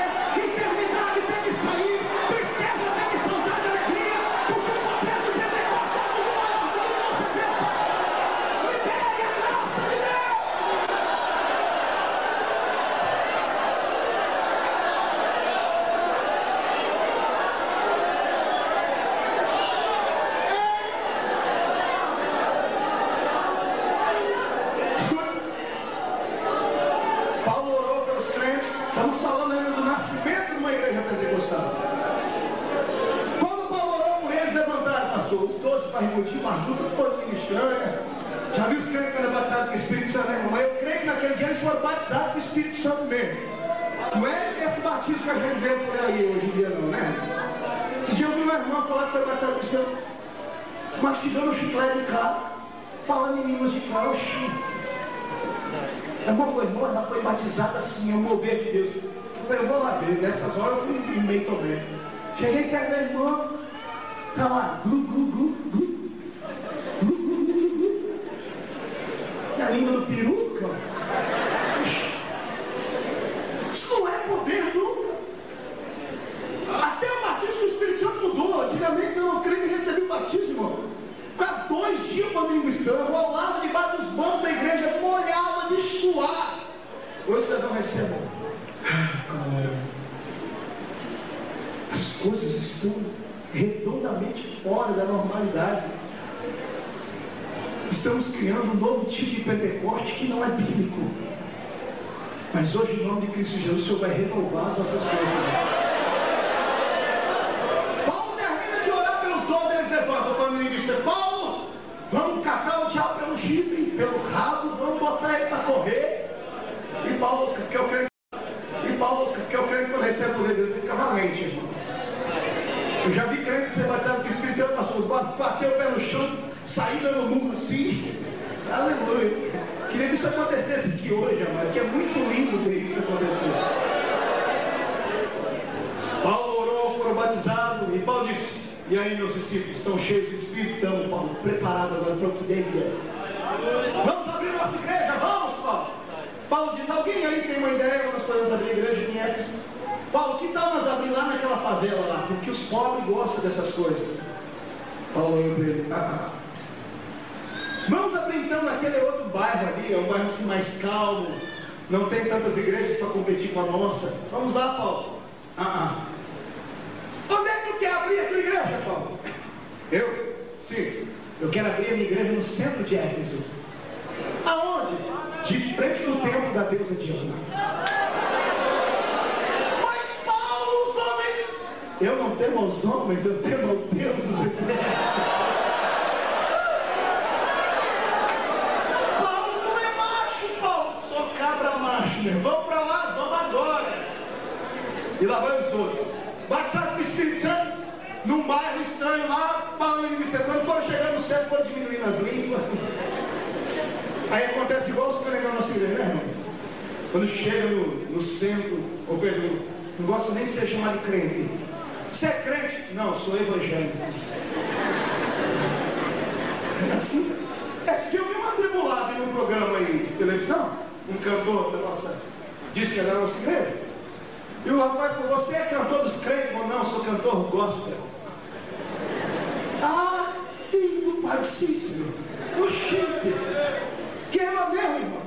Espírito Santo, né, irmão? Mas eu creio que naquele dia eles foram batizados com o Espírito Santo mesmo. Não é esse batismo que a gente vê por aí hoje em dia, não, né? Esse dia eu vi uma irmã falar que foi batizada com o Espírito Santo, mastigando o chiclete de carro, falando em línguas de carro. Oxi. A irmã foi, irmã, ela foi batizada assim, é um mover de Deus. Eu falei, eu vou lá ver. Nessas horas eu fui meio tomé. Cheguei perto da irmã, tá lá, glu, glu, glu, glu. A língua do peru, cara. Isso não é poder nunca. Até o batismo do Espírito Santo mudou. Antigamente não, eu creio que recebi o batismo. Para dois dias para língua estranha, eu rolava debaixo dos bancos da igreja, molhava de suar. Hoje você não recebe. As coisas estão redondamente fora da normalidade. Estamos criando um novo tipo de Pentecoste que não é bíblico. Mas hoje, em nome de Cristo Jesus, o Senhor vai renovar as nossas coisas. Paulo termina de orar pelos doze, eles levantam. Quando ele disse, Paulo, vamos catar o diabo pelo chifre, pelo rabo, vamos botar ele para correr. E Paulo, que eu creio, e Paulo, que eu creio que quando recebe o poder de Deus, ele fica valente, irmão. Eu já vi crente ser batizado com o Espírito Santo, pastor, bateu o pé no chão, sair dando murro assim, aleluia. Queria que isso acontecesse aqui hoje, amado, que é muito lindo ver isso acontecer. Paulo orou, foram batizados, e Paulo disse, e aí meus discípulos estão cheios de Espírito, estão, Paulo, preparados agora para o que deve é. Vamos abrir nossa igreja, vamos, Paulo. Paulo diz, alguém aí tem uma ideia, nós podemos abrir a igreja em Éfeso? Paulo, que tal nós abrir lá naquela favela lá, porque os pobres gostam dessas coisas. Paulo olhou para ele, ah, vamos abrir então naquele outro bairro ali, é um bairro assim mais calmo, não tem tantas igrejas para competir com a nossa. Vamos lá, Paulo. Ah, ah. Onde é que tu quer abrir a tua igreja, Paulo? Eu? Sim. Eu quero abrir a minha igreja no centro de Éfeso. Aonde? De frente do templo da deusa Diana. Mas Paulo, os homens... Eu não temo aos homens, eu temo ao Deus dos exércitos. Vamos para lá, vamos agora. E lá vai os dois, batizados com o Espírito Santo, num bairro estranho lá, falando em missão, foram chegando no céu, foram diminuindo as línguas. Aí acontece igual os caras na nossa igreja, né, irmão? Quando chega no, no centro, ou perdão, não gosto nem de ser chamado de crente. Você é crente? Não, sou evangélico. É assim. Esse dia eu vi uma tribulada em um programa aí de televisão. Um cantor da nossa, disse que era da nossa igreja. E o rapaz falou, você é cantor dos crentes? Ou não, sou cantor gospel. Ah, filho do Pai Cícero. Oxente, queima mesmo, irmão.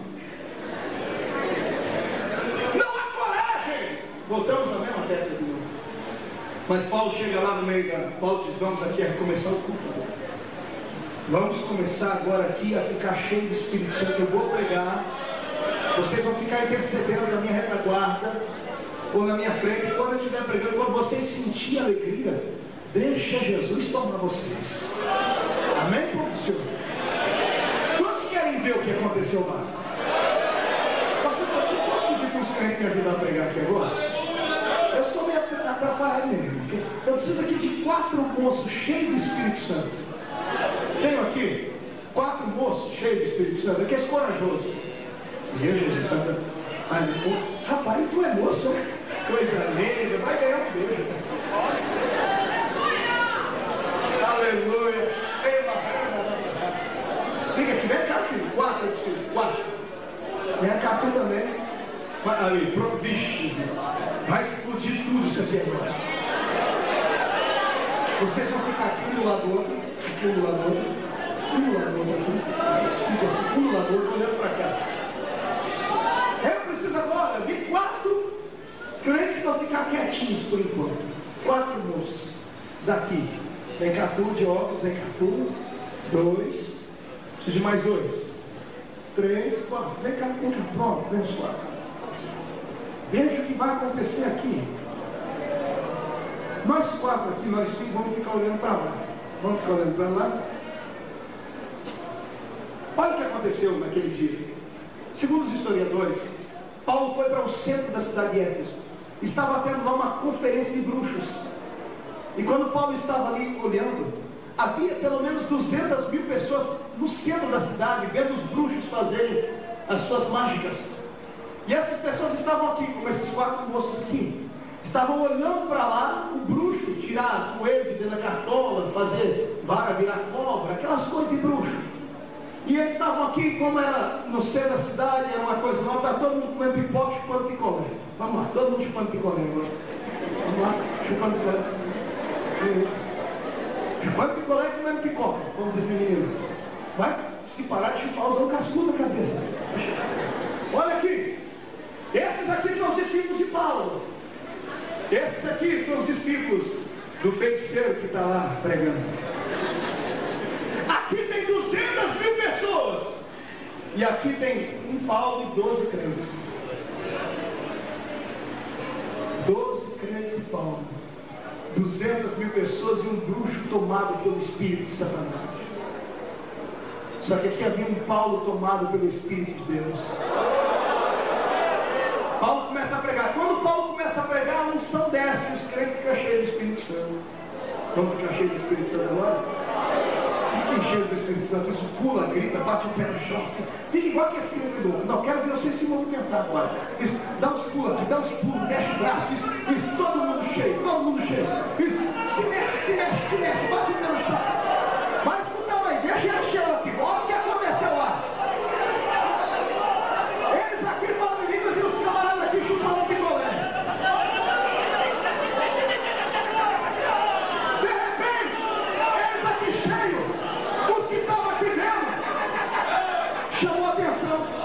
Não há coragem. Voltamos à mesma tecla de novo. Mas Paulo chega lá no meio da... Paulo diz, vamos aqui a recomeçar o culto. Vamos começar agora aqui a ficar cheio do Espírito Santo. Eu vou pregar. Vocês vão ficar intercedendo na minha retaguarda ou na minha frente. Quando eu estiver pregando, quando vocês sentirem alegria, deixa Jesus tomar vocês. Amém, povo do Senhor? Quantos querem ver o que aconteceu lá? Pastor, eu posso pedir para os crentes me ajudar a pregar aqui agora? Eu sou meio atrapalhado mesmo. Eu preciso aqui de quatro moços cheios do Espírito Santo. Tenho aqui quatro moços cheios do Espírito Santo. Aqui é corajoso. Jesus está dando. Rapaz, tu é moço, coisa linda, vai ganhar um beijo. Aleluia. Fica aqui, vem cá, filho. Quatro, eu preciso. Quatro. Vem cá, tu também. Vai ali, pronto, vixe. Vai explodir tudo isso aqui agora. Vocês vão ficar aqui um do lado do outro, aqui um do lado do outro, um do lado do outro aqui. Um do lado do outro, olhando para cá. Eu preciso agora de quatro crentes que vão ficar quietinhos por enquanto. Quatro moços daqui. Vem cá tu de óculos, vem cá tu. Dois. Preciso de mais dois. Três, quatro. Vem cá, vem cá, pronto, vem os quatro. Veja o que vai acontecer aqui. Nós quatro aqui, nós cinco, vamos ficar olhando para lá. Vamos ficar olhando para lá. Olha o que acontece. aconteceu naquele dia? Segundo os historiadores, Paulo foi para o centro da cidade de Éfeso. Estava tendo lá uma conferência de bruxos. E quando Paulo estava ali olhando, havia pelo menos duzentas mil pessoas no centro da cidade, vendo os bruxos fazerem as suas mágicas. E essas pessoas estavam aqui, como esses quatro moços aqui, estavam olhando para lá, o bruxo tirar coelho de dentro da cartola, fazer vara virar cobra, aquelas coisas de bruxo. E eles estavam aqui, como era no centro da cidade, era uma coisa nova, está todo mundo comendo pipoca, chupando picolé. Vamos lá, todo mundo chupando picolé agora. Vamos lá, chupando picolé. Isso. Chupando picolé e comendo pipoca, como diz o menino. Vai se parar de chupar, dando cascudo na cabeça. Olha aqui, esses aqui são os discípulos de Paulo. Esses aqui são os discípulos do feiticeiro que está lá pregando. Aqui tem duzentas mil pessoas. E aqui tem um Paulo e doze crentes. Doze crentes e Paulo. Duzentas mil pessoas e um bruxo tomado pelo Espírito de Satanás. Só que aqui havia um Paulo tomado pelo Espírito de Deus. Paulo começa a pregar. Quando Paulo começa a pregar, a unção desce, os crentes ficam cheios do Espírito Santo. Vamos ficar cheios do Espírito Santo agora? Fiquem cheios do Espírito Santo. Isso pula, grita, bate o pé no chão. Fica igual que esse crente louco. Não, quero ver você se movimentar agora. Isso, dá uns pulos aqui, dá uns pulos, mexe o braço. Isso, isso, todo mundo cheio, todo mundo cheio. Isso, se mexe, se mexe, se mexe, bate o pé no chão. Vai escutar uma aí, deixa ele cheio aqui. Olha o que aconteceu lá. Eles aqui falam em línguas e os camaradas aqui chupando picolé. De repente, eles aqui cheios, os que estavam aqui dentro, chamou a atenção.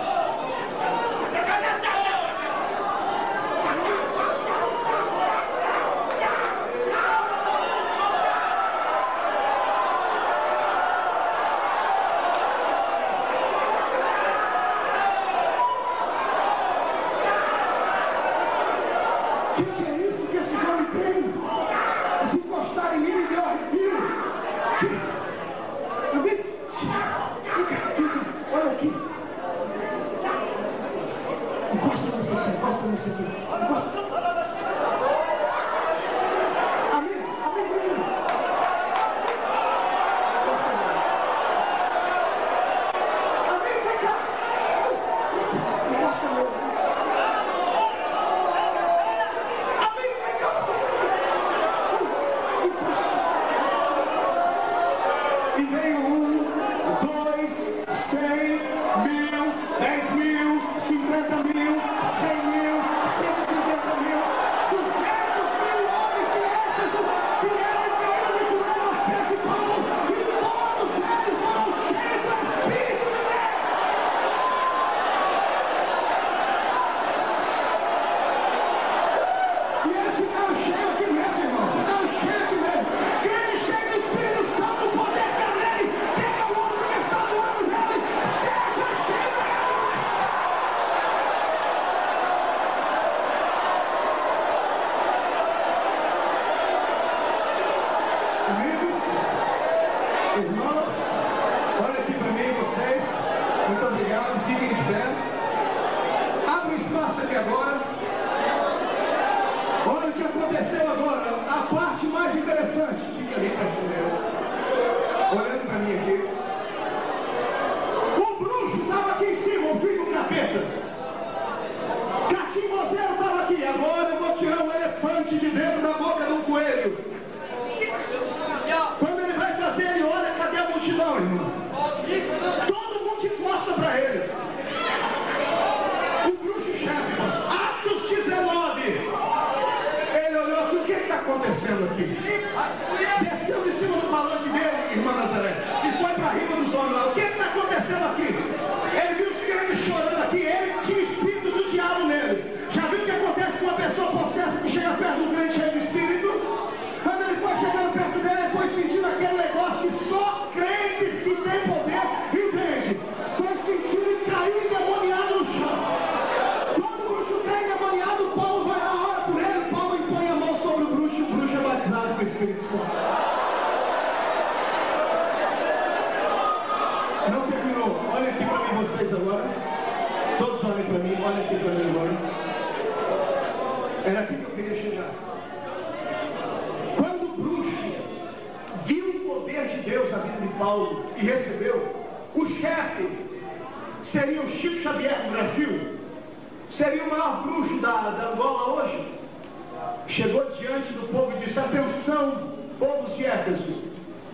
Era aqui que eu queria chegar. Quando o bruxo viu o poder de Deus na vida de Paulo e recebeu, o chefe seria o Chico Xavier do Brasil, seria o maior bruxo da, da Angola hoje. Chegou diante do povo e disse: atenção, povos de Éfeso,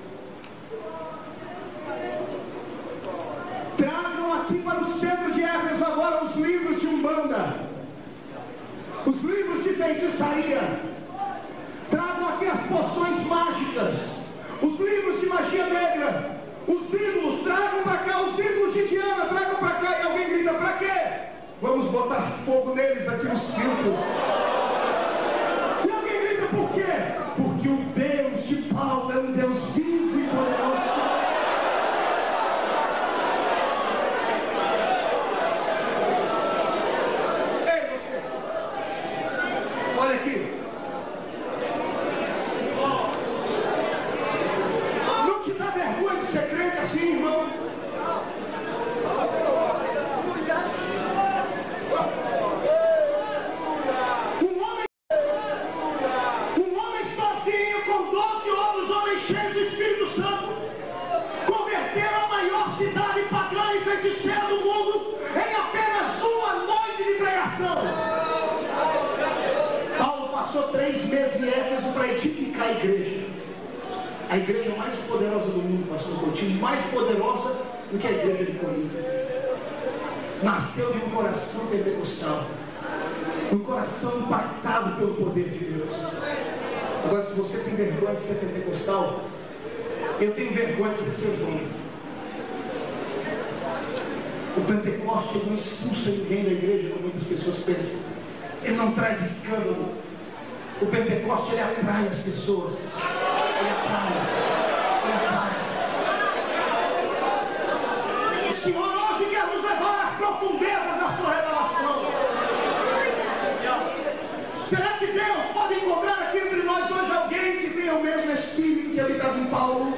tragam aqui para o centro de Éfeso agora os livros de Umbanda, os livros de feitiçaria, tragam aqui as poções mágicas, os livros de magia negra, os ídolos, tragam para cá os ídolos de Diana, tragam para cá. E alguém grita: para quê? Vamos botar fogo neles aqui no circo. E alguém grita: por quê? Porque o Deus de Paulo é um Deus vivo e poderoso. Ei, você, olha aqui. Não te dá vergonha de ser crente assim, irmão? Paulo passou três meses em Éfeso para edificar a igreja. A igreja mais poderosa do mundo, pastor Coutinho, mais poderosa do que a igreja de Corinto. Nasceu de um coração pentecostal, um coração impactado pelo poder de Deus. Agora, se você tem vergonha de ser pentecostal, eu tenho vergonha de ser seu dono. O Pentecoste não expulsa ninguém da igreja, como muitas pessoas pensam. Ele não traz escândalo. O Pentecoste, ele atrai as pessoas. Ele atrai. Ele atrai. O Senhor hoje quer nos levar às profundezas da sua revelação. Será que Deus pode encontrar aqui entre nós hoje alguém que tenha o mesmo Espírito que habitava em Paulo?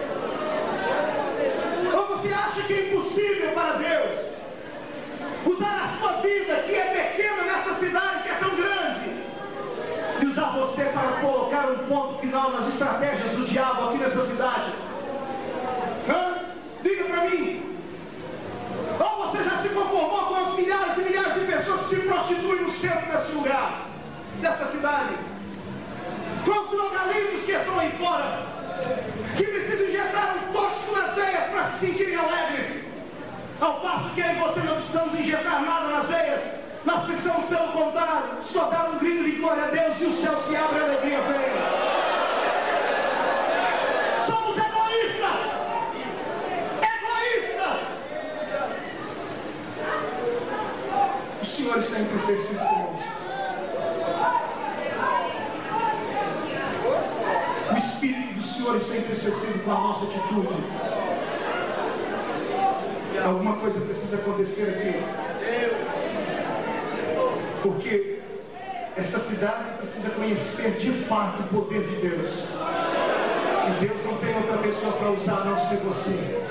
Ou você acha que é impossível para Deus usar a sua vida, que é pequena nessa cidade, que é tão grande, e usar você para colocar um ponto final nas estratégias do diabo aqui nessa cidade? Hã? Diga para mim. Ou você já se conformou com as milhares e milhares de pessoas que se prostituem no centro desse lugar, dessa cidade? Com os drogalistas que estão aí fora, que precisam injetar um tóxico nas veias para se sentirem alegres, ao passo que eu e você não precisamos injetar nada nas veias. Nós precisamos, pelo contrário, só dar um grito de glória a Deus e o céu se abre e a alegria vem. Somos egoístas. Egoístas. O Senhor está entristecido conosco. O Espírito do Senhor está entristecido com a nossa atitude. Alguma coisa precisa acontecer aqui. Porque essa cidade precisa conhecer de fato o poder de Deus. E Deus não tem outra pessoa para usar a não ser você.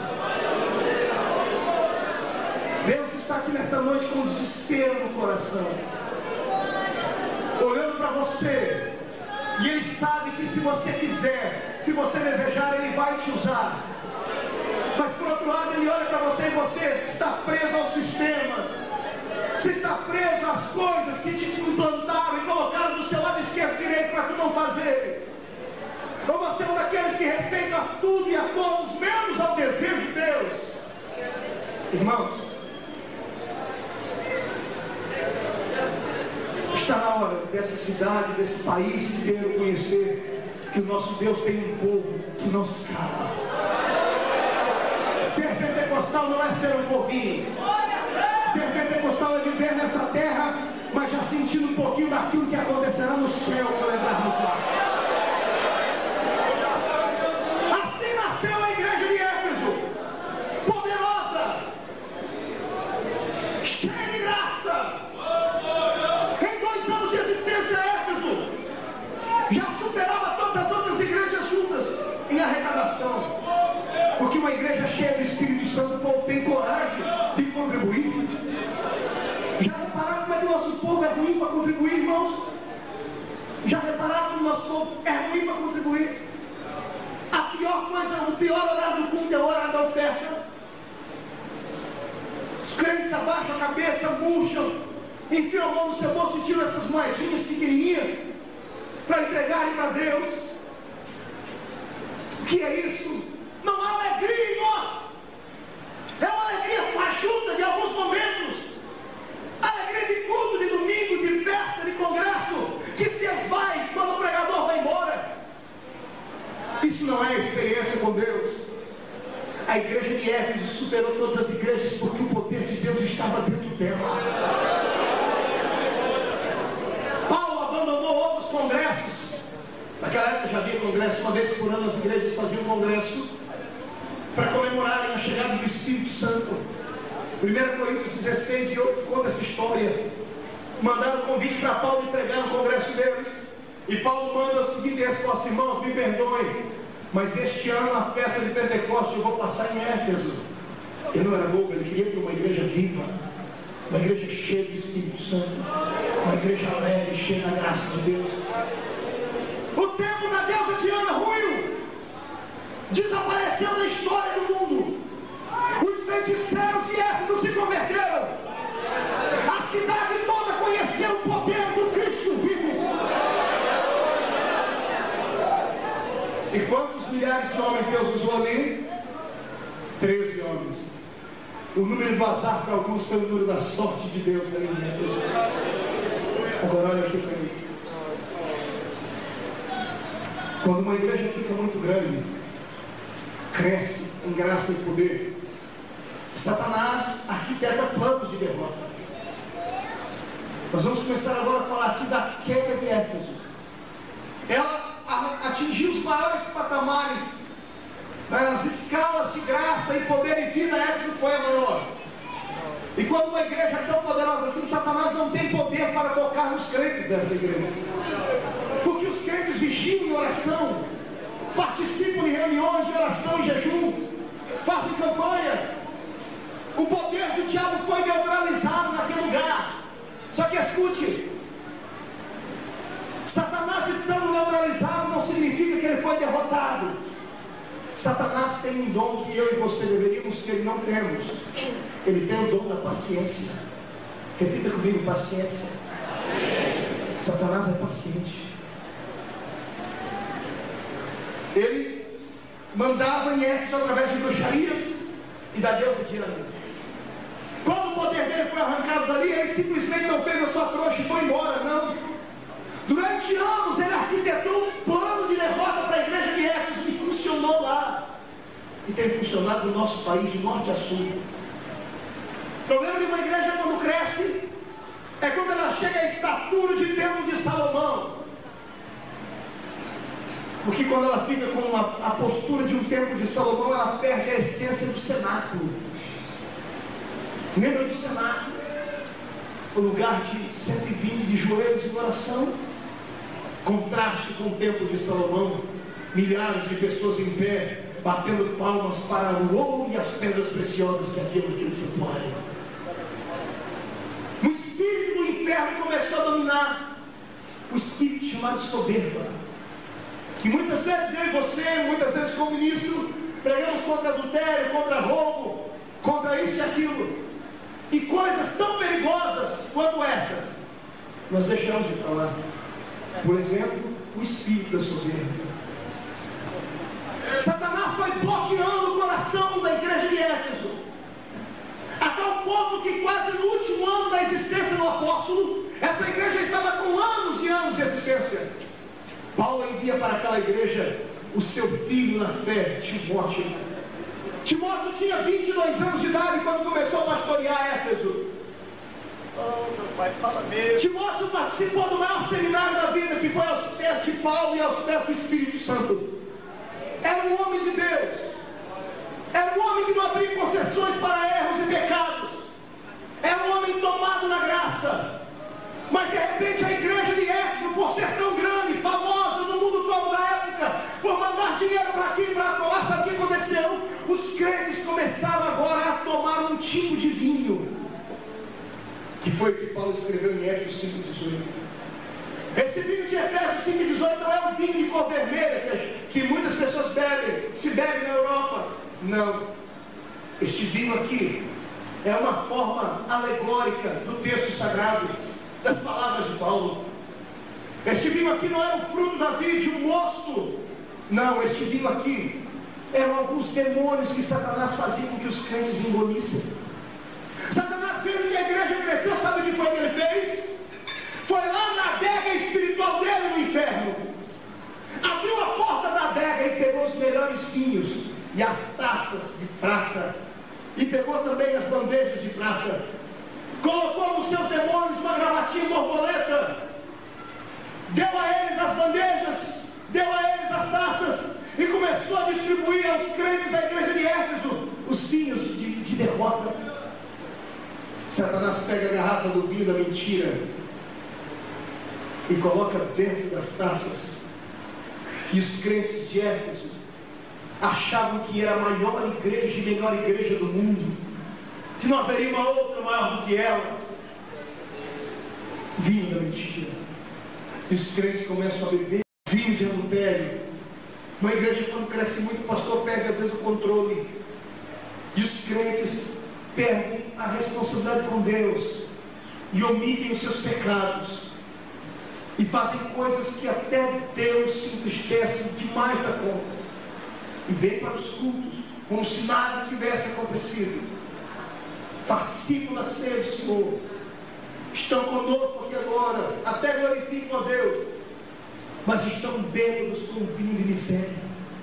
Deus está aqui nesta noite com desespero no coração, olhando para você. E Ele sabe que se você quiser, se você desejar, Ele vai te usar. Mas por outro lado, Ele olha para você e você está preso aos sistemas. Você está preso às coisas que te implantaram e colocaram do seu lado esquerdo e direito para tu não fazer. Ou você é um daqueles que respeita tudo e a todos, menos ao desejo de Deus. Irmãos, está na hora dessa cidade, desse país inteiro conhecer que o nosso Deus tem um povo que não se cala. Ser pentecostal não é ser um povinho. Ser pentecostal é viver nessa terra, mas já sentindo um pouquinho daquilo que acontecerá no céu quando entrar no quarto. Assim nasceu a igreja de Éfeso, poderosa, cheia de graça. Em dois anos de existência, Éfeso já superava todas as outras igrejas juntas em arrecadação. Porque uma igreja cheia do Espírito Santo, o povo tem coragem de contribuir. Já repararam como é que o nosso povo é ruim para contribuir, irmãos? pastor é ruim para contribuir. A pior coisa, o pior horário do culto é o horário da oferta. Os crentes abaixam a cabeça, murcham, enfiam a mão no seu bolso e tiram essas moedinhas pequenininhas para entregarem para Deus. O que é isso? Não há alegria em nós. É uma alegria fajuta de alguns momentos. Alegria de culto, de domingo, de festa, de congresso, que se esvai quando o pregador vai embora. Isso não é experiência com Deus. A igreja de Éfeso superou todas as igrejas porque o poder de Deus estava dentro dela. Paulo abandonou outros congressos. Naquela época já havia congresso, uma vez por ano as igrejas faziam congresso para comemorarem a chegada do Espírito Santo. primeira Coríntios dezesseis e oito conta essa história. Mandaram convite para Paulo pregar no congresso deles. E Paulo manda a seguinte resposta: irmãos, me perdoem, mas este ano a festa de Pentecostes eu vou passar em Éfeso. Ele não era bobo, ele queria ter uma igreja viva, uma igreja cheia do Espírito Santo, uma igreja alegre, cheia da graça de Deus. O tempo da deusa Diana ruiu, desapareceu da história do mundo. Os feiticeiros de Éfeso se converteram. A cidade toda conheceu o poder do Cristo vivo. E quantos milhares de homens Deus usou ali? Treze homens. O número do azar para alguns foi o número da sorte de Deus. Agora olha aqui para mim. Quando uma igreja fica muito grande, cresce em graça e poder, Satanás arquiteta planos de derrota. Nós vamos começar agora a falar aqui da queda de Éfeso. Ela atingiu os maiores patamares, nas escalas de graça e poder e vida. Éfeso foi a maior. E quando uma igreja é tão poderosa assim, Satanás não tem poder para tocar nos crentes dessa igreja, porque os crentes vigiam em oração, participam de reuniões de oração e jejum, fazem campanhas. O poder do diabo foi neutralizado naquele lugar. Só que escute, Satanás estando neutralizado não significa que ele foi derrotado. Satanás tem um dom que eu e você deveríamos ter e não temos. Ele tem o dom da paciência. Repita comigo: paciência. Satanás é paciente. Ele mandava em Éfeso através de bruxarias e da deusa Diana. Quando o poder dele foi arrancado dali, ele simplesmente não fez a sua trouxa e foi embora, não. Durante anos ele arquitetou um plano de derrota para a igreja de Éfeso e funcionou lá. E tem funcionado no nosso país de norte a sul. O problema de uma igreja quando cresce é quando ela chega à estatura de templo de Salomão. Porque quando ela fica com a, a postura de um templo de Salomão, ela perde a essência do cenáculo. Lembra do cenáculo? O lugar de cento e vinte de joelhos em oração. Contraste com o templo de Salomão. Milhares de pessoas em pé, batendo palmas para o ouro e as pedras preciosas que havia naquele santuário. O espírito do inferno começou a dominar. O espírito chamado soberba. Que muitas vezes eu e você, muitas vezes como ministro, pregamos contra adultério, contra roubo, contra isso e aquilo. E coisas tão perigosas quanto essas, nós deixamos de falar. Por exemplo, o espírito da soberba. Satanás foi bloqueando o coração da igreja de Éfeso, a tal ponto que quase no último ano da existência do apóstolo, essa igreja estava com anos e anos de existência. Paulo envia para aquela igreja o seu filho na fé, Timóteo. Timóteo tinha vinte e dois anos de idade quando começou a pastorear Éfeso. Oh, meu pai, fala mesmo. Timóteo participou do maior seminário da vida, que foi aos pés de Paulo e aos pés do Espírito Santo. Era um homem de Deus. Era um homem que não abria concessões para erros e pecados. Era um homem tomado na graça. Mas de repente a igreja de Éfeso, por ser tão grande, famosa no mundo todo da época, por mandar dinheiro para aqui e para lá, sabe o que aconteceu? Os crentes começaram agora a tomar um tipo de vinho, que foi o que Paulo escreveu em Éfeso cinco, dezoito. Esse vinho de Efésios cinco, dezoito não é um vinho de cor vermelha que, que muitas pessoas bebem, se bebe na Europa. Não. Este vinho aqui é uma forma alegórica do texto sagrado, das palavras de Paulo. Este vinho aqui não é o fruto da vide, um mosto. Não, este vinho aqui eram alguns demônios que Satanás fazia com que os crentes engolissem. Satanás, vendo que a igreja cresceu, sabe o que foi que ele fez? Foi lá na adega espiritual dele no inferno. Abriu a porta da adega e pegou os melhores vinhos e as taças de prata. E pegou também as bandejas de prata. Colocou nos seus demônios uma gravatinha borboleta. Deu a eles as bandejas, deu a eles as taças e começou a distribuir aos crentes da igreja de Éfeso os vinhos de, de derrota. Satanás pega a garrafa do vinho da mentira e coloca dentro das taças. E os crentes de Éfeso achavam que era a maior igreja e melhor igreja do mundo, que não haveria uma outra maior do que elas. Vinho da mentira. E os crentes começam a beber vinho de adultério. Uma igreja, quando cresce muito, o pastor perde às vezes o controle. E os crentes perdem a responsabilidade com Deus e omitem os seus pecados e fazem coisas que até Deus se entristece demais da conta e vem para os cultos como se nada tivesse acontecido. Participam da ceia do Senhor, estão conosco aqui agora, até glorificam a Deus, mas estão bêbados com vinho de miséria,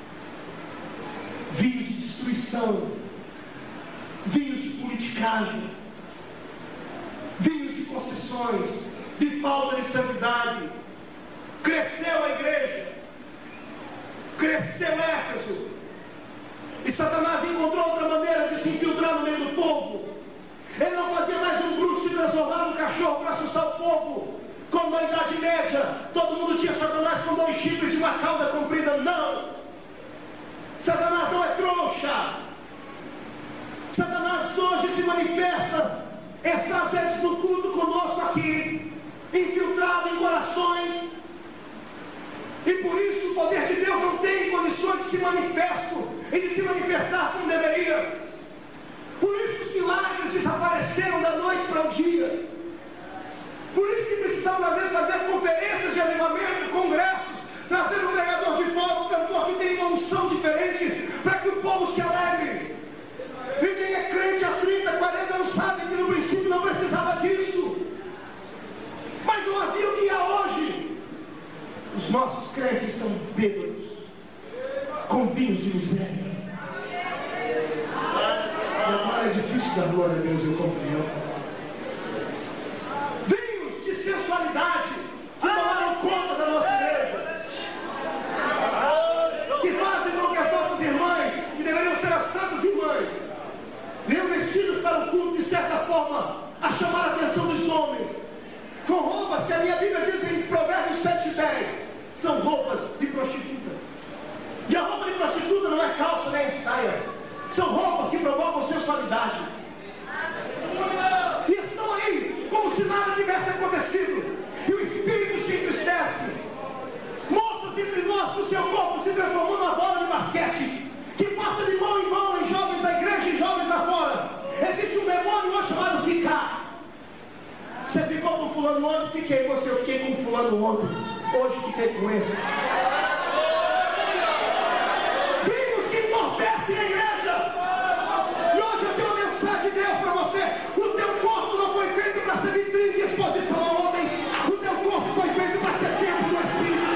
vinhos de destruição, vinhos de politicagem, vinhos de concessões, de falta de santidade. Cresceu a igreja, cresceu Éfeso, e Satanás encontrou outra maneira de se infiltrar no meio do povo. Ele não fazia mais um grupo se transformar num cachorro para assustar o povo, como na Idade Média todo mundo tinha Satanás com dois chifres e uma cauda comprida. Não, Satanás não é trouxa. Satanás hoje se manifesta, está às vezes no culto conosco aqui, infiltrado em corações, e por isso o poder de Deus não tem condições de se manifestar e de se manifestar como deveria. Por isso os milagres desapareceram da noite para o dia. Por isso que precisamos às vezes fazer conferências de avivamento, congressos, trazer um pregador de fora, um cantor que tem uma unção diferente, para que o povo se alegre. E quem é crente há trinta, quarenta anos sabe que no princípio não precisava disso. Mas não havia o que há hoje. Os nossos crentes estão bêbados, com vinhos de miséria. E agora é difícil dar glória a Deus, eu compreendo. Vinhos de sensualidade que tomaram conta da nossa igreja, que fazem com que as nossas irmãs, que deveriam ser as santas irmãs, venham vestidas para o culto, de certa forma, a chamar a atenção dos homens, com roupas que a minha Bíblia diz em Provérbios sete, dez, são roupas de prostituta. E a roupa de prostituta não é calça nem saia, são roupas que provocam sensualidade. E estão aí como se nada tivesse acontecido, e o espírito se entristece. Moças entre nós, o seu corpo se transformou numa bola de basquete, que passa de mão em mão em jovens da igreja e jovens lá fora. Existe um demônio hoje chamado ficar. Você ficou com fulano ontem, fiquei com você, eu fiquei com fulano ontem, hoje fiquei com esse. Vimos que entorpece a igreja. E hoje eu tenho uma mensagem de Deus para você. O teu corpo não foi feito para ser vitrine de exposição a homens. O teu corpo foi feito para ser templo do Espírito.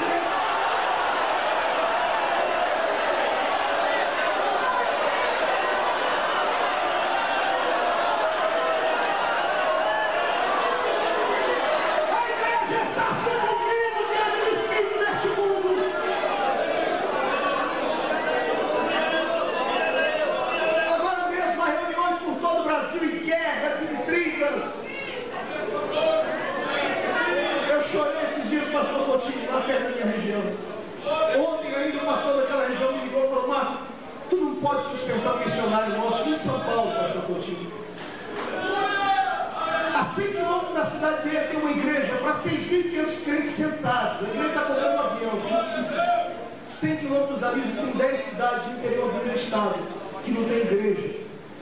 Lá perto da minha região. Ontem ainda o pastor daquela região me ligou e falou: Marcos, tu não pode sustentar um missionário nosso em São Paulo, pastor Coutinho. Assim que o nome da na cidade dele tem uma igreja para seis mil e quinhentos crentes sentados. A igreja está comprando um avião. cem quilômetros da Lisa, tem dez cidades do interior do meu estado que não tem igreja.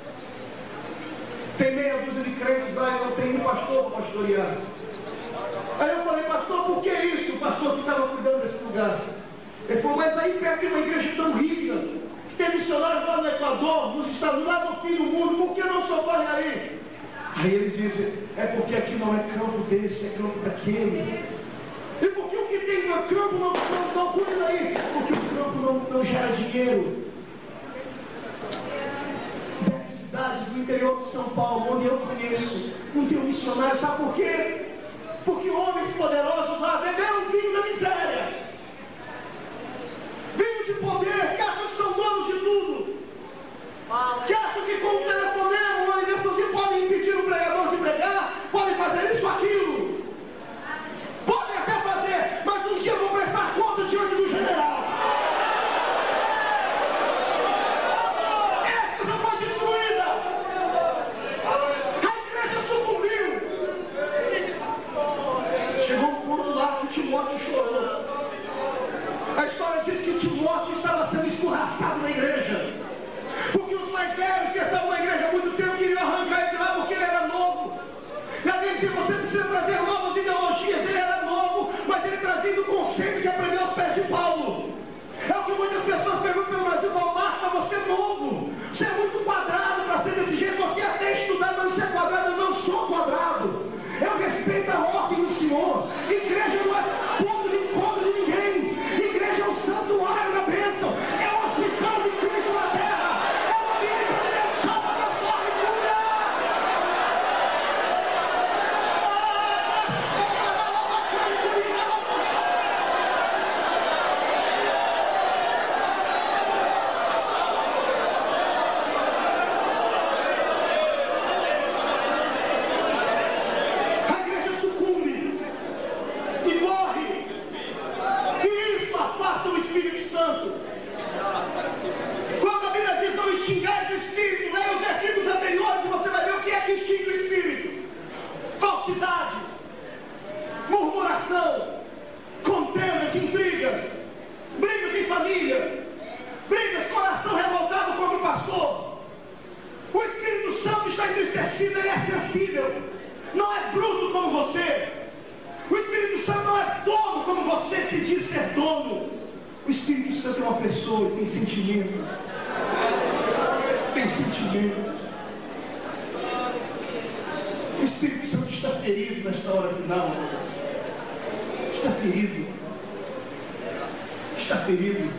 Tem meia dúzia de crentes lá e não tem um pastor para pastorear. Aí eu falei, pastor, por que isso? O pastor que estava cuidando desse lugar. Ele falou, mas aí perto tem uma igreja tão rica, que tem missionários lá no Equador, nos Estados Unidos, lá no fim do mundo, por que não socorre aí? Aí ele diz, é porque aqui não é campo desse, é campo daquele. E por que o que tem no campo não, não, não cuida aí? Porque o campo não, não gera dinheiro. Dez cidades do interior de São Paulo, onde eu conheço, não tem um missionário, sabe por quê? Porque homens poderosos lá beberam vinho da miséria, vinho de poder, que acham que são donos de tudo, que acham que com o telefonema, uma ligaçãozinha, podem impedir o pregador de pregar, podem fazer isso, aquilo, podem até fazer, mas um dia vão prestar conta diante do general. Essa já foi destruída, a igreja sucumbiu. Chegou um ponto lá que Timóteo chorou. A história diz que Timóteo estava sendo escorraçado na igreja, porque os mais velhos que estavam na igreja há muito tempo queriam arrancar ele de lá porque ele era novo. Na vez que você precisa trazer novas ideologias, ele era novo, mas ele trazia o conceito que aprendeu aos pés de Paulo. É o que muitas pessoas perguntam pelo Brasil, falam, Marcos, mas você é novo, você é muito quadrado para ser desse jeito, você até estudar, mas você é quadrado. Eu não sou quadrado, eu respeito a ordem do Senhor. Igreja não é ponto de encontro de ninguém, igreja é o santuário da bênção, é o hospital de Cristo na terra, é o ambiente onde Deus salva, transforma e cura. A igreja sucumbe e morre, e isso afasta o Espírito Santo. Quando a Bíblia diz não extingais o Espírito, leia os versículos anteriores e você vai ver o que é que extingue o Espírito: falsidade, murmuração, contendas, intrigas, brigas em família, brigas, coração revoltado contra o pastor. O Espírito Santo está entristecido, ele é sensível, não é bruto como você. O Espírito Santo não é dono como você se diz ser dono. O Espírito Santo é uma pessoa, tem sentimento, tem sentimento. O Espírito Santo está ferido nesta hora final, está ferido, está ferido.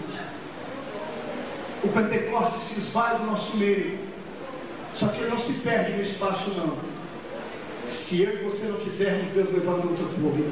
O Pentecostes se esvai do nosso meio, só que ele não se perde no espaço não. Se eu e você não quisermos, Deus levanta outro povo.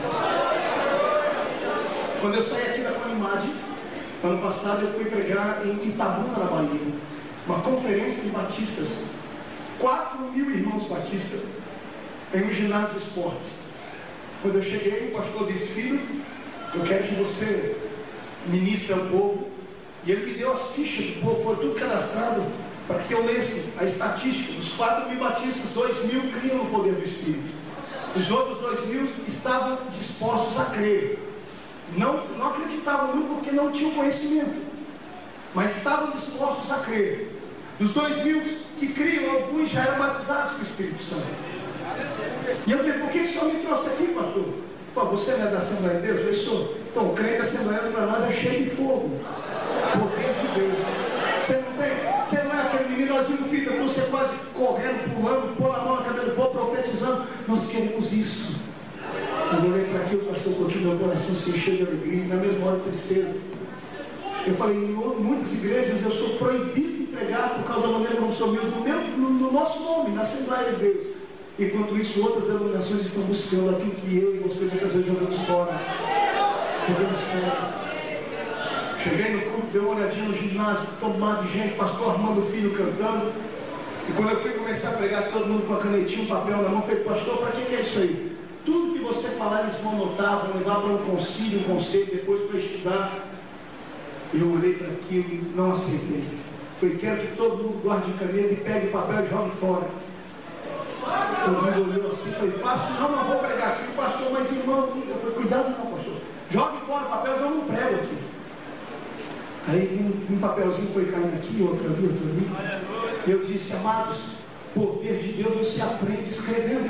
Quando eu saí aqui da Conimade, ano passado eu fui pregar em Itabuna, na Bahia, uma conferência de batistas, quatro mil irmãos batistas, em um ginásio de esportes. Quando eu cheguei, o pastor disse, filho, eu quero que você ministre ao povo, e ele me deu as fichas do povo, foi tudo cadastrado, para que eu lesse a estatística. Dos quatro mil batistas, dois mil criam no poder do Espírito. Os outros dois mil estavam dispostos a crer. Não, não acreditavam muito porque não tinham conhecimento, mas estavam dispostos a crer. Dos dois mil que criam, alguns já eram batizados com o Espírito Santo. E eu falei, por que o Senhor me trouxe aqui, pastor? Pô, você não é da Assembleia de Deus? Eu sou. Então, o crente assembleano para nós é cheio de fogo, poder de Deus. Você não tem, você não é aquele menino, nós vimos filho, você quase correndo, pulando, pôr a mão na cabeça do povo, profetizando. Nós queremos isso. Eu olhei para aqui, o pastor Coutinho, meu coração se encheu de alegria, na mesma hora de tristeza. Eu falei, em muitas igrejas eu sou proibido de pregar por causa da maneira como sou mesmo, no, meu, no, no nosso nome, na Assembleia de Deus. Enquanto isso, outras denominações estão buscando aquilo que eu e você muitas vezes jogamos fora. Jogamos fora. Cheguei no culto, dei uma olhadinha no ginásio, tomado de gente, pastor Armando Filho cantando. E quando eu fui começar a pregar, todo mundo com a canetinha, um papel na mão, falei, pastor, para que, que é isso aí? Tudo que você falar, eles vão anotar, vão levar para um concílio, um conselho, depois para estudar. E eu olhei para aquilo e não aceitei. Falei, quero que todo mundo guarde caneta e pegue papel e jogue fora. Todo mundo olhou assim e falei, passe, não, não vou pregar aqui, pastor, mas irmão, eu falei, cuidado não, pastor. Jogue fora o papel, eu não prego aqui. Aí um, um papelzinho foi caindo aqui, outro ali, outro ali. E eu disse, amados, poder de Deus você aprende escrevendo.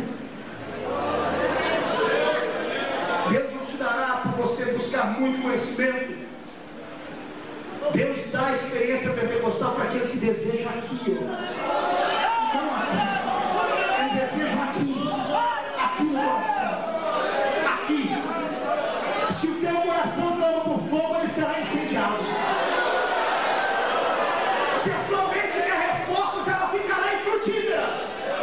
Deus não te dará por você buscar muito conhecimento. Deus dá a experiência pentecostal para aquele que deseja aqui, ó. Não aqui. Ele deseja aqui. Aqui no coração. Aqui. Se o teu coração clama por fogo, ele será incendiado. Se a sua mente quer respostas, ela ficará infrutífera.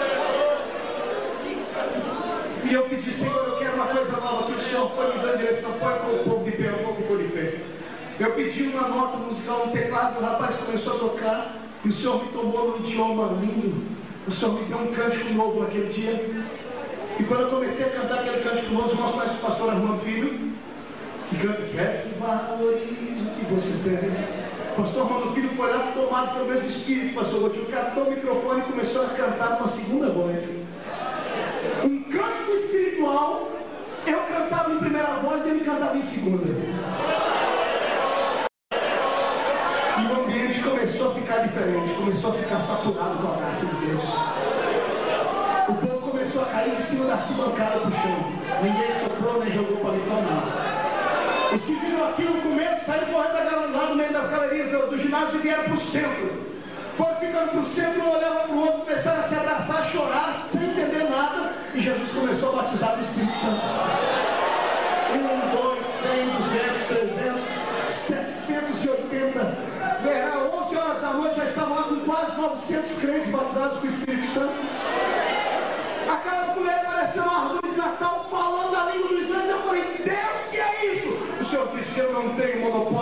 E eu pedi, Senhor, eu quero uma coisa nova, que o Senhor foi me dando direção, põe o povo de pé, o povo ficou de pé. Eu pedi uma nota musical, um teclado, o rapaz começou a tocar, e o Senhor me tomou no idioma lindo. O Senhor me deu um cântico novo naquele dia. E quando eu comecei a cantar aquele cântico novo, nós conhecemos o pastor Armando Filho, que canta, quer que valorize o que você tem. O pastor Armando Filho foi lá tomado pelo mesmo espírito, pastor Gotinho, catou o microfone e começou a cantar com a segunda voz. Um cântico espiritual, eu cantava em primeira voz e ele cantava em segunda. E o ambiente começou a ficar diferente, começou a ficar saturado com a graça de Deus. O povo começou a cair em cima da arquibancada do chão. Ninguém soprou nem jogou para limpar. Os que viram aquilo com medo saíram correndo lá no meio das galerias do, do ginásio e vieram para o centro. Foram ficando para o centro, um olhava para o outro, começaram a se abraçar, a chorar, sem entender nada. E Jesus começou a batizar do Espírito Santo. Um, dois, cem, duzentos, trezentos, setecentos e oitenta. Era onze horas da noite, já estavam lá com quase novecentos crentes batizados com o Espírito Santo. Aquelas mulheres pareciam uma árvore de Natal falando a língua dos anjos. Eu falei, Deus, que é isso? O Senhor disse, eu não tenho monopólio